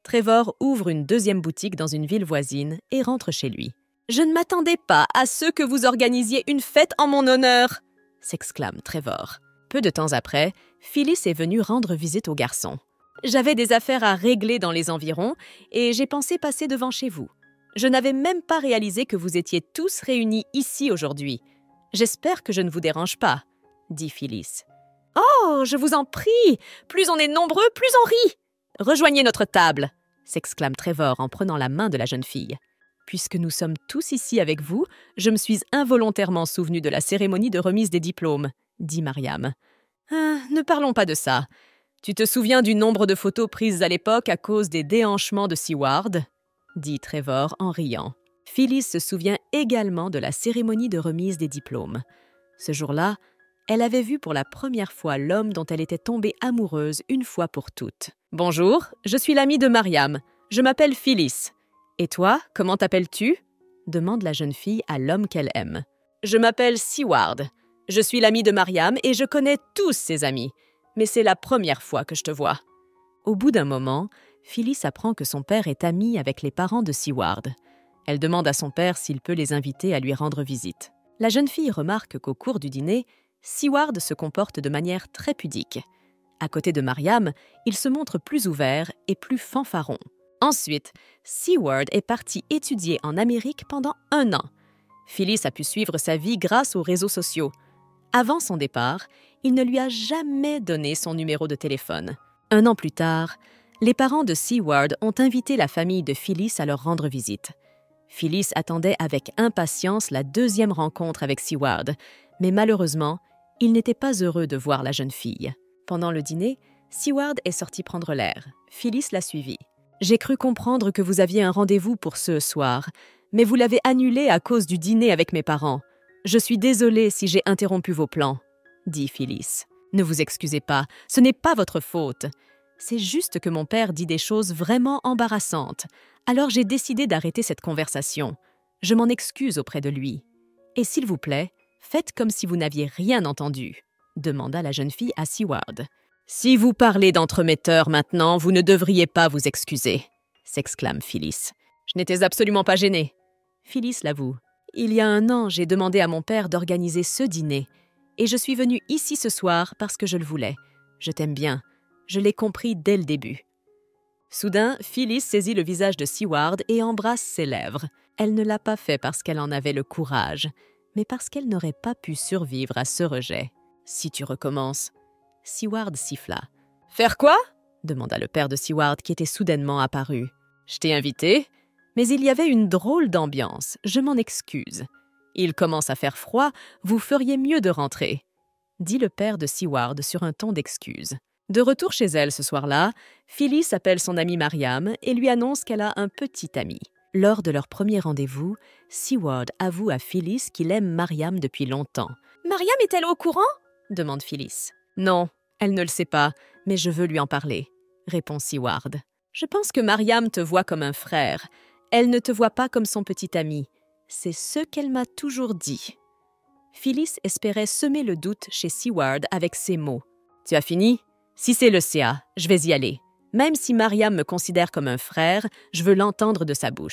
Trevor ouvre une deuxième boutique dans une ville voisine et rentre chez lui. « Je ne m'attendais pas à ce que vous organisiez une fête en mon honneur !» s'exclame Trevor. Peu de temps après, Phyllis est venue rendre visite au garçon. « J'avais des affaires à régler dans les environs et j'ai pensé passer devant chez vous. Je n'avais même pas réalisé que vous étiez tous réunis ici aujourd'hui. J'espère que je ne vous dérange pas, » dit Phyllis. « Oh, je vous en prie! Plus on est nombreux, plus on rit! Rejoignez notre table !» s'exclame Trevor en prenant la main de la jeune fille. « Puisque nous sommes tous ici avec vous, je me suis involontairement souvenu de la cérémonie de remise des diplômes, » dit Mariam. « Ne parlons pas de ça. Tu te souviens du nombre de photos prises à l'époque à cause des déhanchements de Seward ?» dit Trevor en riant. Phyllis se souvient également de la cérémonie de remise des diplômes. Ce jour-là, elle avait vu pour la première fois l'homme dont elle était tombée amoureuse une fois pour toutes. « Bonjour, je suis l'amie de Mariam. Je m'appelle Phyllis. Et toi, comment t'appelles-tu » demande la jeune fille à l'homme qu'elle aime. « Je m'appelle Seward. Je suis l'amie de Mariam et je connais tous ses amis. Mais c'est la première fois que je te vois. » Au bout d'un moment, Phyllis apprend que son père est ami avec les parents de Seward. Elle demande à son père s'il peut les inviter à lui rendre visite. La jeune fille remarque qu'au cours du dîner, Seward se comporte de manière très pudique. À côté de Mariam, il se montre plus ouvert et plus fanfaron. Ensuite, Seward est parti étudier en Amérique pendant 1 an. Phyllis a pu suivre sa vie grâce aux réseaux sociaux. Avant son départ, il ne lui a jamais donné son numéro de téléphone. 1 an plus tard, les parents de Seward ont invité la famille de Phyllis à leur rendre visite. Phyllis attendait avec impatience la deuxième rencontre avec Seward, mais malheureusement, il n'était pas heureux de voir la jeune fille. Pendant le dîner, Seward est sorti prendre l'air. Phyllis l'a suivi. « J'ai cru comprendre que vous aviez un rendez-vous pour ce soir, mais vous l'avez annulé à cause du dîner avec mes parents. Je suis désolée si j'ai interrompu vos plans, » dit Phyllis. « Ne vous excusez pas, ce n'est pas votre faute. C'est juste que mon père dit des choses vraiment embarrassantes. Alors j'ai décidé d'arrêter cette conversation. Je m'en excuse auprès de lui. Et s'il vous plaît, faites comme si vous n'aviez rien entendu, » demanda la jeune fille à Seward. « Si vous parlez d'entremetteur maintenant, vous ne devriez pas vous excuser, » s'exclame Phyllis. « Je n'étais absolument pas gênée. » Phyllis l'avoue. « Il y a 1 an, j'ai demandé à mon père d'organiser ce dîner. Et je suis venue ici ce soir parce que je le voulais. Je t'aime bien. Je l'ai compris dès le début. » Soudain, Phyllis saisit le visage de Seward et embrasse ses lèvres. Elle ne l'a pas fait parce qu'elle en avait le courage, mais parce qu'elle n'aurait pas pu survivre à ce rejet. « Si tu recommences… » Seward siffla. « Faire quoi ?» demanda le père de Seward qui était soudainement apparu. « Je t'ai invité, mais il y avait une drôle d'ambiance. Je m'en excuse. Il commence à faire froid, vous feriez mieux de rentrer, » dit le père de Seward sur un ton d'excuse. De retour chez elle ce soir-là, Phyllis appelle son amie Mariam et lui annonce qu'elle a un petit ami. Lors de leur premier rendez-vous, Seward avoue à Phyllis qu'il aime Mariam depuis longtemps. « Mariam est-elle au courant ?» demande Phyllis. « Non, elle ne le sait pas, mais je veux lui en parler, » répond Seward. « Je pense que Mariam te voit comme un frère. Elle ne te voit pas comme son petit ami. C'est ce qu'elle m'a toujours dit. » Phyllis espérait semer le doute chez Seward avec ces mots. « Tu as fini ? Si c'est le CA, je vais y aller. Même si Mariam me considère comme un frère, je veux l'entendre de sa bouche. »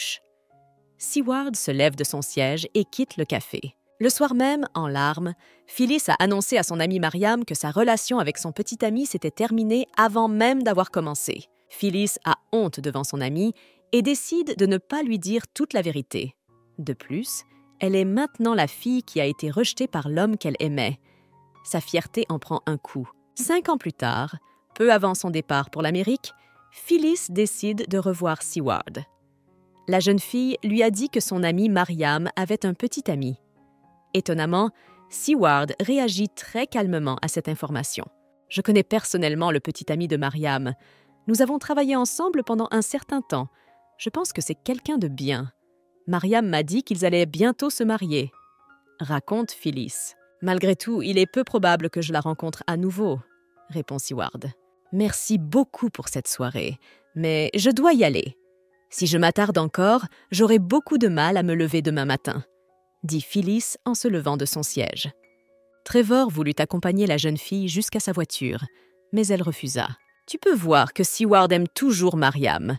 Seward se lève de son siège et quitte le café. Le soir même, en larmes, Phyllis a annoncé à son amie Mariam que sa relation avec son petit ami s'était terminée avant même d'avoir commencé. Phyllis a honte devant son amie et décide de ne pas lui dire toute la vérité. De plus, elle est maintenant la fille qui a été rejetée par l'homme qu'elle aimait. Sa fierté en prend un coup. 5 ans plus tard, peu avant son départ pour l'Amérique, Phyllis décide de revoir Seward. La jeune fille lui a dit que son amie Mariam avait un petit ami. Étonnamment, Seward réagit très calmement à cette information. « Je connais personnellement le petit ami de Mariam. Nous avons travaillé ensemble pendant un certain temps. Je pense que c'est quelqu'un de bien. Mariam m'a dit qu'ils allaient bientôt se marier. » raconte Phyllis. « Malgré tout, il est peu probable que je la rencontre à nouveau, » répond Seward. « Merci beaucoup pour cette soirée, mais je dois y aller. Si je m'attarde encore, j'aurai beaucoup de mal à me lever demain matin, » dit Phyllis en se levant de son siège. Trevor voulut accompagner la jeune fille jusqu'à sa voiture, mais elle refusa. « Tu peux voir que Seward aime toujours Mariam.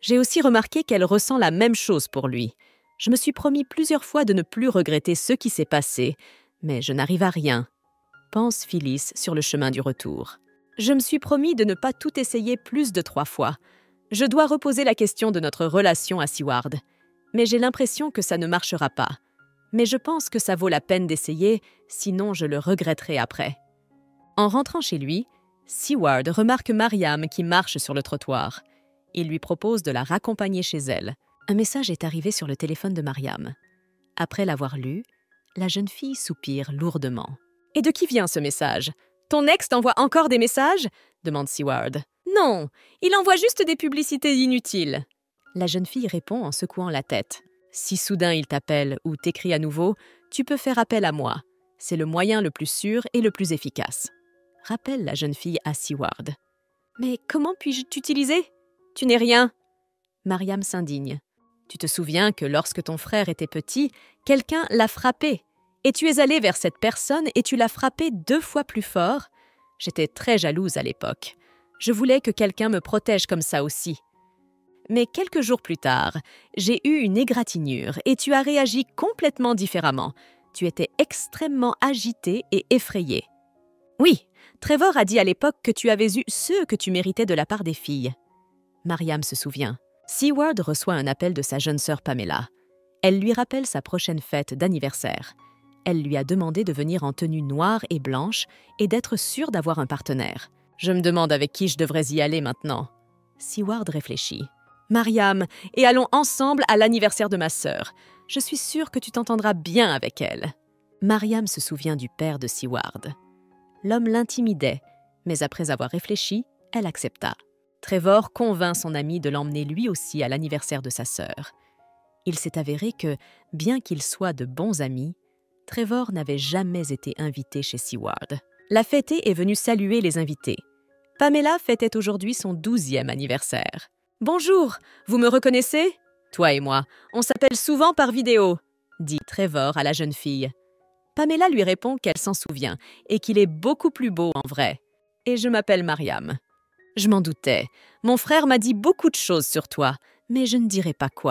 J'ai aussi remarqué qu'elle ressent la même chose pour lui. Je me suis promis plusieurs fois de ne plus regretter ce qui s'est passé, mais je n'arrive à rien, pense Phyllis sur le chemin du retour. Je me suis promis de ne pas tout essayer plus de 3 fois. Je dois reposer la question de notre relation à Seward. Mais j'ai l'impression que ça ne marchera pas. Mais je pense que ça vaut la peine d'essayer, sinon je le regretterai après. En rentrant chez lui, Seward remarque Mariam qui marche sur le trottoir. Il lui propose de la raccompagner chez elle. Un message est arrivé sur le téléphone de Mariam. Après l'avoir lu, la jeune fille soupire lourdement. « Et de qui vient ce message? Ton ex t'envoie encore des messages ?» demande Seward. « Non, il envoie juste des publicités inutiles. » La jeune fille répond en secouant la tête. « Si soudain il t'appelle ou t'écrit à nouveau, tu peux faire appel à moi. C'est le moyen le plus sûr et le plus efficace. » Rappelle la jeune fille à Seward. « Mais comment puis-je t'utiliser? Tu n'es rien. » Mariam s'indigne. « Tu te souviens que lorsque ton frère était petit, quelqu'un l'a frappé. Et tu es allé vers cette personne et tu l'as frappé 2 fois plus fort. J'étais très jalouse à l'époque. Je voulais que quelqu'un me protège comme ça aussi. Mais quelques jours plus tard, j'ai eu une égratignure et tu as réagi complètement différemment. Tu étais extrêmement agité et effrayé. Oui, Trevor a dit à l'époque que tu avais eu ce que tu méritais de la part des filles. » Mariam se souvient. Seward reçoit un appel de sa jeune sœur Pamela. Elle lui rappelle sa prochaine fête d'anniversaire. Elle lui a demandé de venir en tenue noire et blanche et d'être sûre d'avoir un partenaire. « Je me demande avec qui je devrais y aller maintenant. » Seward réfléchit. « Mariam, et allons ensemble à l'anniversaire de ma sœur. Je suis sûre que tu t'entendras bien avec elle. » Mariam se souvient du père de Seward. L'homme l'intimidait, mais après avoir réfléchi, elle accepta. Trevor convainc son ami de l'emmener lui aussi à l'anniversaire de sa sœur. Il s'est avéré que, bien qu'ils soient de bons amis, Trevor n'avait jamais été invité chez Seward. La fêtée est venue saluer les invités. Pamela fêtait aujourd'hui son 12e anniversaire. « Bonjour, vous me reconnaissez? Toi et moi, on s'appelle souvent par vidéo, » dit Trevor à la jeune fille. Pamela lui répond qu'elle s'en souvient et qu'il est beaucoup plus beau en vrai. « Et je m'appelle Mariam. »« Je m'en doutais. Mon frère m'a dit beaucoup de choses sur toi, mais je ne dirai pas quoi. »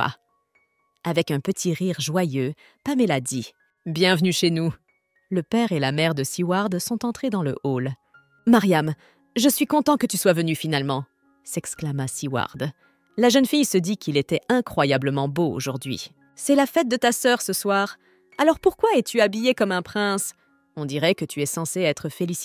Avec un petit rire joyeux, Pamela dit « Bienvenue chez nous. » Le père et la mère de Seward sont entrés dans le hall. « Mariam, je suis content que tu sois venue finalement, » s'exclama Seward. La jeune fille se dit qu'il était incroyablement beau aujourd'hui. « C'est la fête de ta sœur ce soir. Alors pourquoi es-tu habillée comme un prince? On dirait que tu es censée être félicitée. »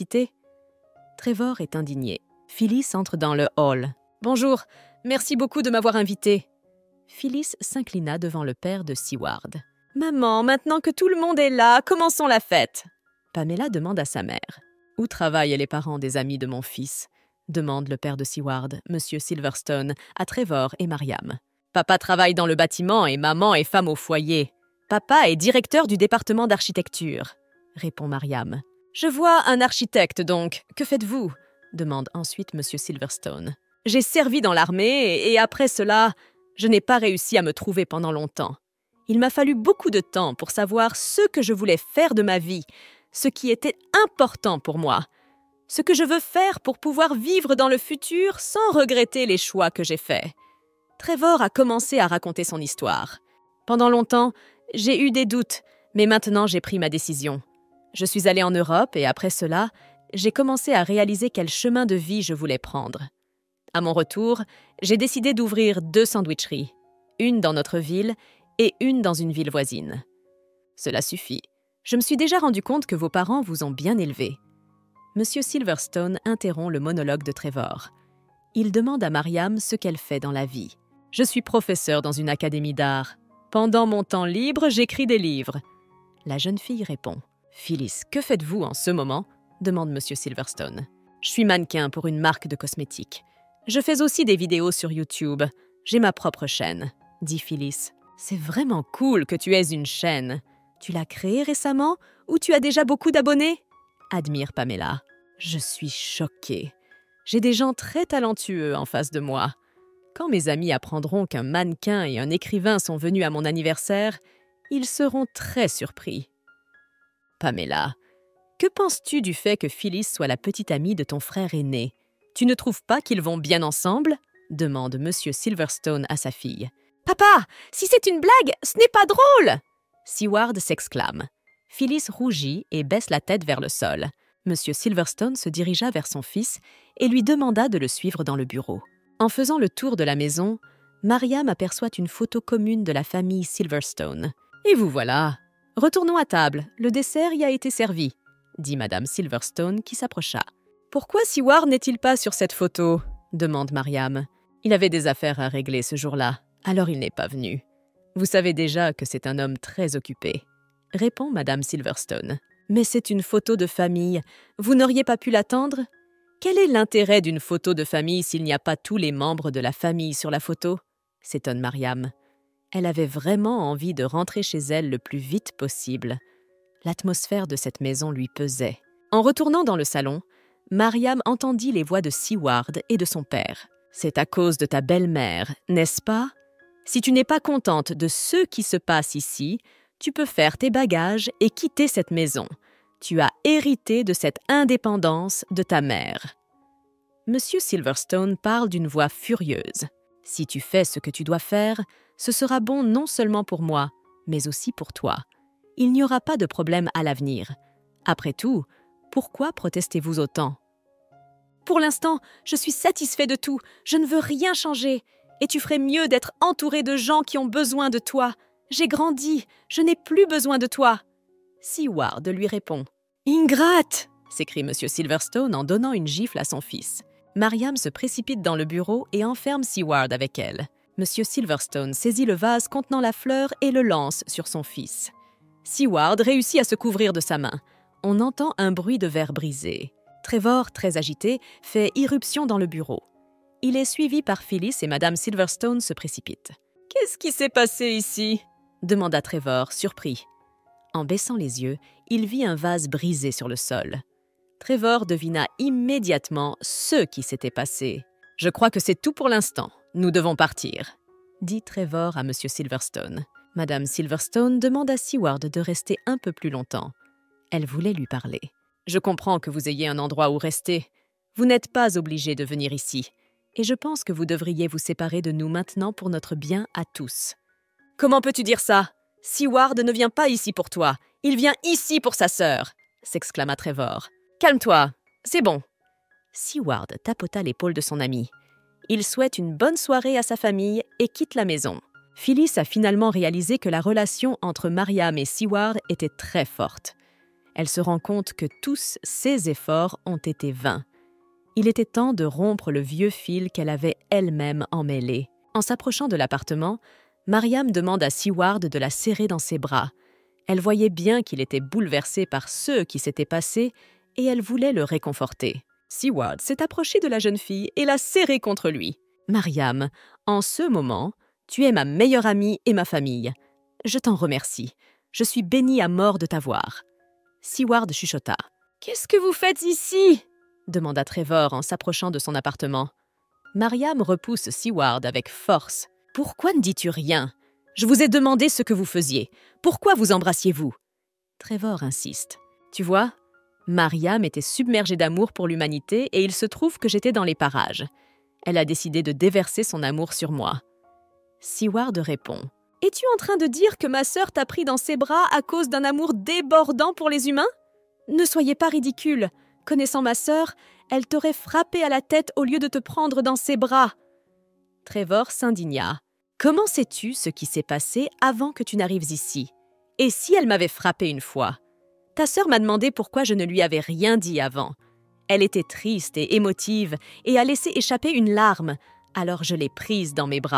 Trevor est indigné. Phyllis entre dans le hall. « Bonjour, merci beaucoup de m'avoir invitée. » Phyllis s'inclina devant le père de Seward. « Maman, maintenant que tout le monde est là, commençons la fête. » Pamela demande à sa mère. « Où travaillent les parents des amis de mon fils ?» demande le père de Seward, Monsieur Silverstone, à Trevor et Mariam. « Papa travaille dans le bâtiment et maman est femme au foyer. Papa est directeur du département d'architecture, » répond Mariam. « Je vois un architecte donc. Que faites-vous » demande ensuite Monsieur Silverstone. « J'ai servi dans l'armée et après cela, je n'ai pas réussi à me trouver pendant longtemps. Il m'a fallu beaucoup de temps pour savoir ce que je voulais faire de ma vie, ce qui était important pour moi, ce que je veux faire pour pouvoir vivre dans le futur sans regretter les choix que j'ai faits. » Trevor a commencé à raconter son histoire. « Pendant longtemps, j'ai eu des doutes, mais maintenant j'ai pris ma décision. Je suis allée en Europe et après cela, j'ai commencé à réaliser quel chemin de vie je voulais prendre. À mon retour, j'ai décidé d'ouvrir 2 sandwicheries, une dans notre ville et une dans une ville voisine. Cela suffit. Je me suis déjà rendu compte que vos parents vous ont bien élevé. » Monsieur Silverstone interrompt le monologue de Trevor. Il demande à Mariam ce qu'elle fait dans la vie. « Je suis professeur dans une académie d'art. Pendant mon temps libre, j'écris des livres. » La jeune fille répond. « Phyllis, que faites-vous en ce moment ?» demande Monsieur Silverstone. « Je suis mannequin pour une marque de cosmétiques. Je fais aussi des vidéos sur YouTube. J'ai ma propre chaîne, » dit Phyllis. « C'est vraiment cool que tu aies une chaîne. Tu l'as créée récemment ou tu as déjà beaucoup d'abonnés ?» admire Pamela. « Je suis choquée. J'ai des gens très talentueux en face de moi. Quand mes amis apprendront qu'un mannequin et un écrivain sont venus à mon anniversaire, ils seront très surpris. » Pamela, que penses-tu du fait que Phyllis soit la petite amie de ton frère aîné? Tu ne trouves pas qu'ils vont bien ensemble? demande Monsieur Silverstone à sa fille. « Papa, si c'est une blague, ce n'est pas drôle !» Seward s'exclame. Phyllis rougit et baisse la tête vers le sol. Monsieur Silverstone se dirigea vers son fils et lui demanda de le suivre dans le bureau. En faisant le tour de la maison, Mariam aperçoit une photo commune de la famille Silverstone. « Et vous voilà! Retournons à table, le dessert y a été servi », dit Madame Silverstone qui s'approcha. « Pourquoi Seward n'est-il pas sur cette photo ?» demande Mariam. « Il avait des affaires à régler ce jour-là, alors il n'est pas venu. Vous savez déjà que c'est un homme très occupé, » répond Madame Silverstone. « Mais c'est une photo de famille, vous n'auriez pas pu l'attendre ? Quel est l'intérêt d'une photo de famille s'il n'y a pas tous les membres de la famille sur la photo ?» s'étonne Mariam. Elle avait vraiment envie de rentrer chez elle le plus vite possible. L'atmosphère de cette maison lui pesait. En retournant dans le salon, Mariam entendit les voix de Seward et de son père. « C'est à cause de ta belle-mère, n'est-ce pas ? Si tu n'es pas contente de ce qui se passe ici, tu peux faire tes bagages et quitter cette maison. Tu as hérité de cette indépendance de ta mère. » Monsieur Silverstone parle d'une voix furieuse. « Si tu fais ce que tu dois faire, ce sera bon non seulement pour moi, mais aussi pour toi. Il n'y aura pas de problème à l'avenir. Après tout, pourquoi protestez-vous autant ? » « Pour l'instant, je suis satisfait de tout. Je ne veux rien changer. Et tu ferais mieux d'être entouré de gens qui ont besoin de toi. J'ai grandi. Je n'ai plus besoin de toi. » Seward lui répond. « Ingrate !» s'écrie M. Silverstone en donnant une gifle à son fils. Mariam se précipite dans le bureau et enferme Seward avec elle. M. Silverstone saisit le vase contenant la fleur et le lance sur son fils. Seward réussit à se couvrir de sa main. On entend un bruit de verre brisé. Trevor, très agité, fait irruption dans le bureau. Il est suivi par Phyllis et Madame Silverstone se précipite. « Qu'est-ce qui s'est passé ici ?» demanda Trevor, surpris. En baissant les yeux, il vit un vase brisé sur le sol. Trevor devina immédiatement ce qui s'était passé. « Je crois que c'est tout pour l'instant. Nous devons partir, » dit Trevor à M. Silverstone. Madame Silverstone demande à Seward de rester un peu plus longtemps. Elle voulait lui parler. « Je comprends que vous ayez un endroit où rester. Vous n'êtes pas obligé de venir ici. Et je pense que vous devriez vous séparer de nous maintenant pour notre bien à tous. »« Comment peux-tu dire ça ? Seward ne vient pas ici pour toi. Il vient ici pour sa sœur !» s'exclama Trevor. « Calme-toi, c'est bon. » Seward tapota l'épaule de son ami. Il souhaite une bonne soirée à sa famille et quitte la maison. Phyllis a finalement réalisé que la relation entre Mariam et Seward était très forte. Elle se rend compte que tous ses efforts ont été vains. Il était temps de rompre le vieux fil qu'elle avait elle-même emmêlé. En s'approchant de l'appartement, Mariam demande à Seward de la serrer dans ses bras. Elle voyait bien qu'il était bouleversé par ce qui s'était passé et elle voulait le réconforter. Seward s'est approché de la jeune fille et l'a serrée contre lui. « Mariam, en ce moment, tu es ma meilleure amie et ma famille. Je t'en remercie. Je suis bénie à mort de t'avoir. » Seward chuchota. « Qu'est-ce que vous faites ici ?» demanda Trevor en s'approchant de son appartement. Mariam repousse Seward avec force. « Pourquoi ne dis-tu rien ? Je vous ai demandé ce que vous faisiez. Pourquoi vous embrassiez-vous » Trevor insiste. « Tu vois, Mariam était submergée d'amour pour l'humanité et il se trouve que j'étais dans les parages. Elle a décidé de déverser son amour sur moi. » Seward répond. « Es-tu en train de dire que ma sœur t'a pris dans ses bras à cause d'un amour débordant pour les humains ? Ne soyez pas ridicule. Connaissant ma sœur, elle t'aurait frappé à la tête au lieu de te prendre dans ses bras. » Trevor s'indigna. « Comment sais-tu ce qui s'est passé avant que tu n'arrives ici ? Et si elle m'avait frappé une fois ? Ta sœur m'a demandé pourquoi je ne lui avais rien dit avant. Elle était triste et émotive et a laissé échapper une larme, alors je l'ai prise dans mes bras. »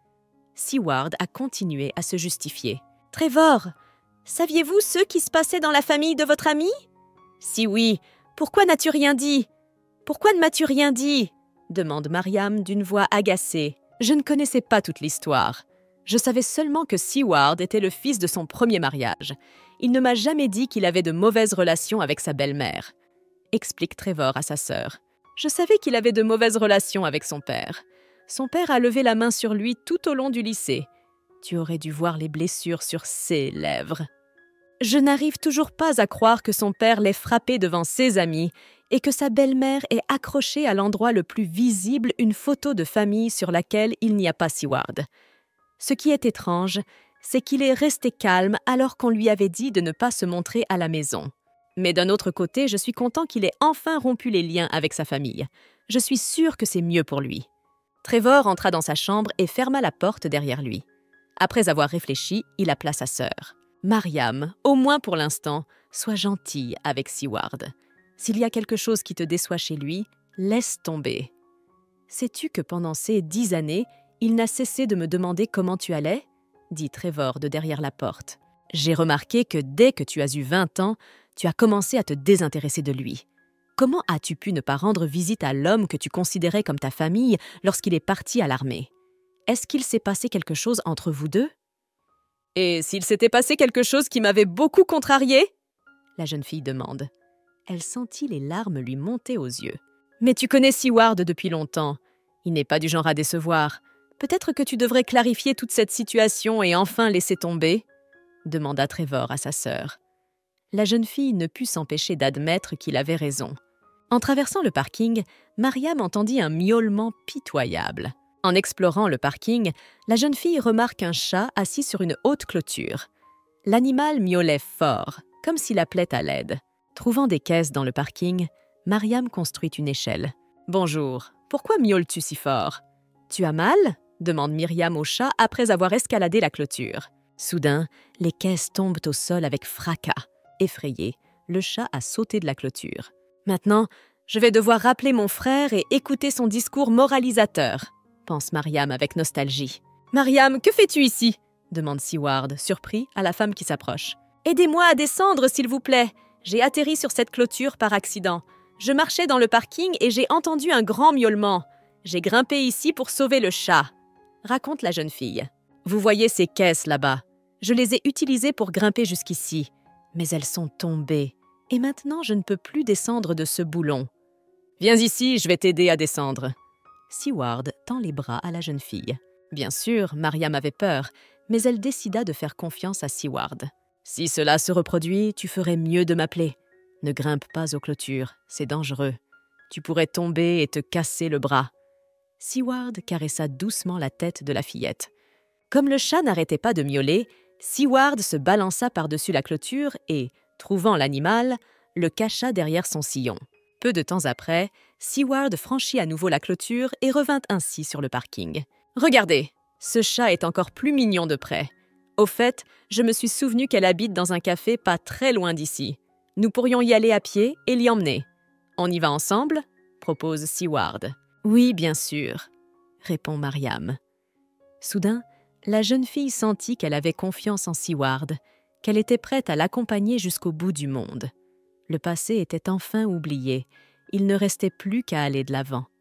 Seward a continué à se justifier. « Trevor, saviez-vous ce qui se passait dans la famille de votre ami ? Si oui, pourquoi n'as-tu rien dit ? Pourquoi ne m'as-tu rien dit ? » demande Mariam d'une voix agacée. Je ne connaissais pas toute l'histoire. Je savais seulement que Seward était le fils de son premier mariage. Il ne m'a jamais dit qu'il avait de mauvaises relations avec sa belle-mère, explique Trevor à sa sœur. Je savais qu'il avait de mauvaises relations avec son père. Son père a levé la main sur lui tout au long du lycée. Tu aurais dû voir les blessures sur ses lèvres. Je n'arrive toujours pas à croire que son père l'ait frappé devant ses amis et que sa belle-mère ait accroché à l'endroit le plus visible une photo de famille sur laquelle il n'y a pas Seward. Ce qui est étrange, c'est qu'il est resté calme alors qu'on lui avait dit de ne pas se montrer à la maison. Mais d'un autre côté, je suis content qu'il ait enfin rompu les liens avec sa famille. Je suis sûre que c'est mieux pour lui. Trevor entra dans sa chambre et ferma la porte derrière lui. Après avoir réfléchi, il appela sa sœur. « Mariam, au moins pour l'instant, sois gentille avec Seward. S'il y a quelque chose qui te déçoit chez lui, laisse tomber. Sais-tu que pendant ces 10 années, il n'a cessé de me demander comment tu allais ?» dit Trevor de derrière la porte. « J'ai remarqué que dès que tu as eu 20 ans, tu as commencé à te désintéresser de lui. Comment as-tu pu ne pas rendre visite à l'homme que tu considérais comme ta famille lorsqu'il est parti à l'armée? Est-ce qu'il s'est passé quelque chose entre vous deux? » « Et s'il s'était passé quelque chose qui m'avait beaucoup contrariée ?» la jeune fille demande. Elle sentit les larmes lui monter aux yeux. « Mais tu connais Seward depuis longtemps. Il n'est pas du genre à décevoir. Peut-être que tu devrais clarifier toute cette situation et enfin laisser tomber ?» demanda Trevor à sa sœur. La jeune fille ne put s'empêcher d'admettre qu'il avait raison. En traversant le parking, Mariam entendit un miaulement pitoyable. En explorant le parking, la jeune fille remarque un chat assis sur une haute clôture. L'animal miaulait fort, comme s'il appelait à l'aide. Trouvant des caisses dans le parking, Mariam construit une échelle. « Bonjour, pourquoi miaules-tu si fort? Tu as mal ?» demande Myriam au chat après avoir escaladé la clôture. Soudain, les caisses tombent au sol avec fracas. Effrayé, le chat a sauté de la clôture. « Maintenant, je vais devoir rappeler mon frère et écouter son discours moralisateur », pense Mariam avec nostalgie. « Mariam, que fais-tu ici ?» demande Seward, surpris, à la femme qui s'approche. « Aidez-moi à descendre, s'il vous plaît. J'ai atterri sur cette clôture par accident. Je marchais dans le parking et j'ai entendu un grand miaulement. J'ai grimpé ici pour sauver le chat. » raconte la jeune fille. « Vous voyez ces caisses là-bas? Je les ai utilisées pour grimper jusqu'ici. Mais elles sont tombées. Et maintenant, je ne peux plus descendre de ce boulon. Viens ici, je vais t'aider à descendre. » Seward tend les bras à la jeune fille. Bien sûr, Mariam avait peur, mais elle décida de faire confiance à Seward. « Si cela se reproduit, tu ferais mieux de m'appeler. Ne grimpe pas aux clôtures, c'est dangereux. Tu pourrais tomber et te casser le bras. » Seward caressa doucement la tête de la fillette. Comme le chat n'arrêtait pas de miauler, Seward se balança par-dessus la clôture et, trouvant l'animal, le cacha derrière son sillon. Peu de temps après, Seward franchit à nouveau la clôture et revint ainsi sur le parking. « Regardez, ce chat est encore plus mignon de près. Au fait, je me suis souvenu qu'elle habite dans un café pas très loin d'ici. Nous pourrions y aller à pied et l'y emmener. On y va ensemble ?» propose Seward. « Oui, bien sûr », répond Mariam. Soudain, la jeune fille sentit qu'elle avait confiance en Seward, qu'elle était prête à l'accompagner jusqu'au bout du monde. Le passé était enfin oublié. Il ne restait plus qu'à aller de l'avant.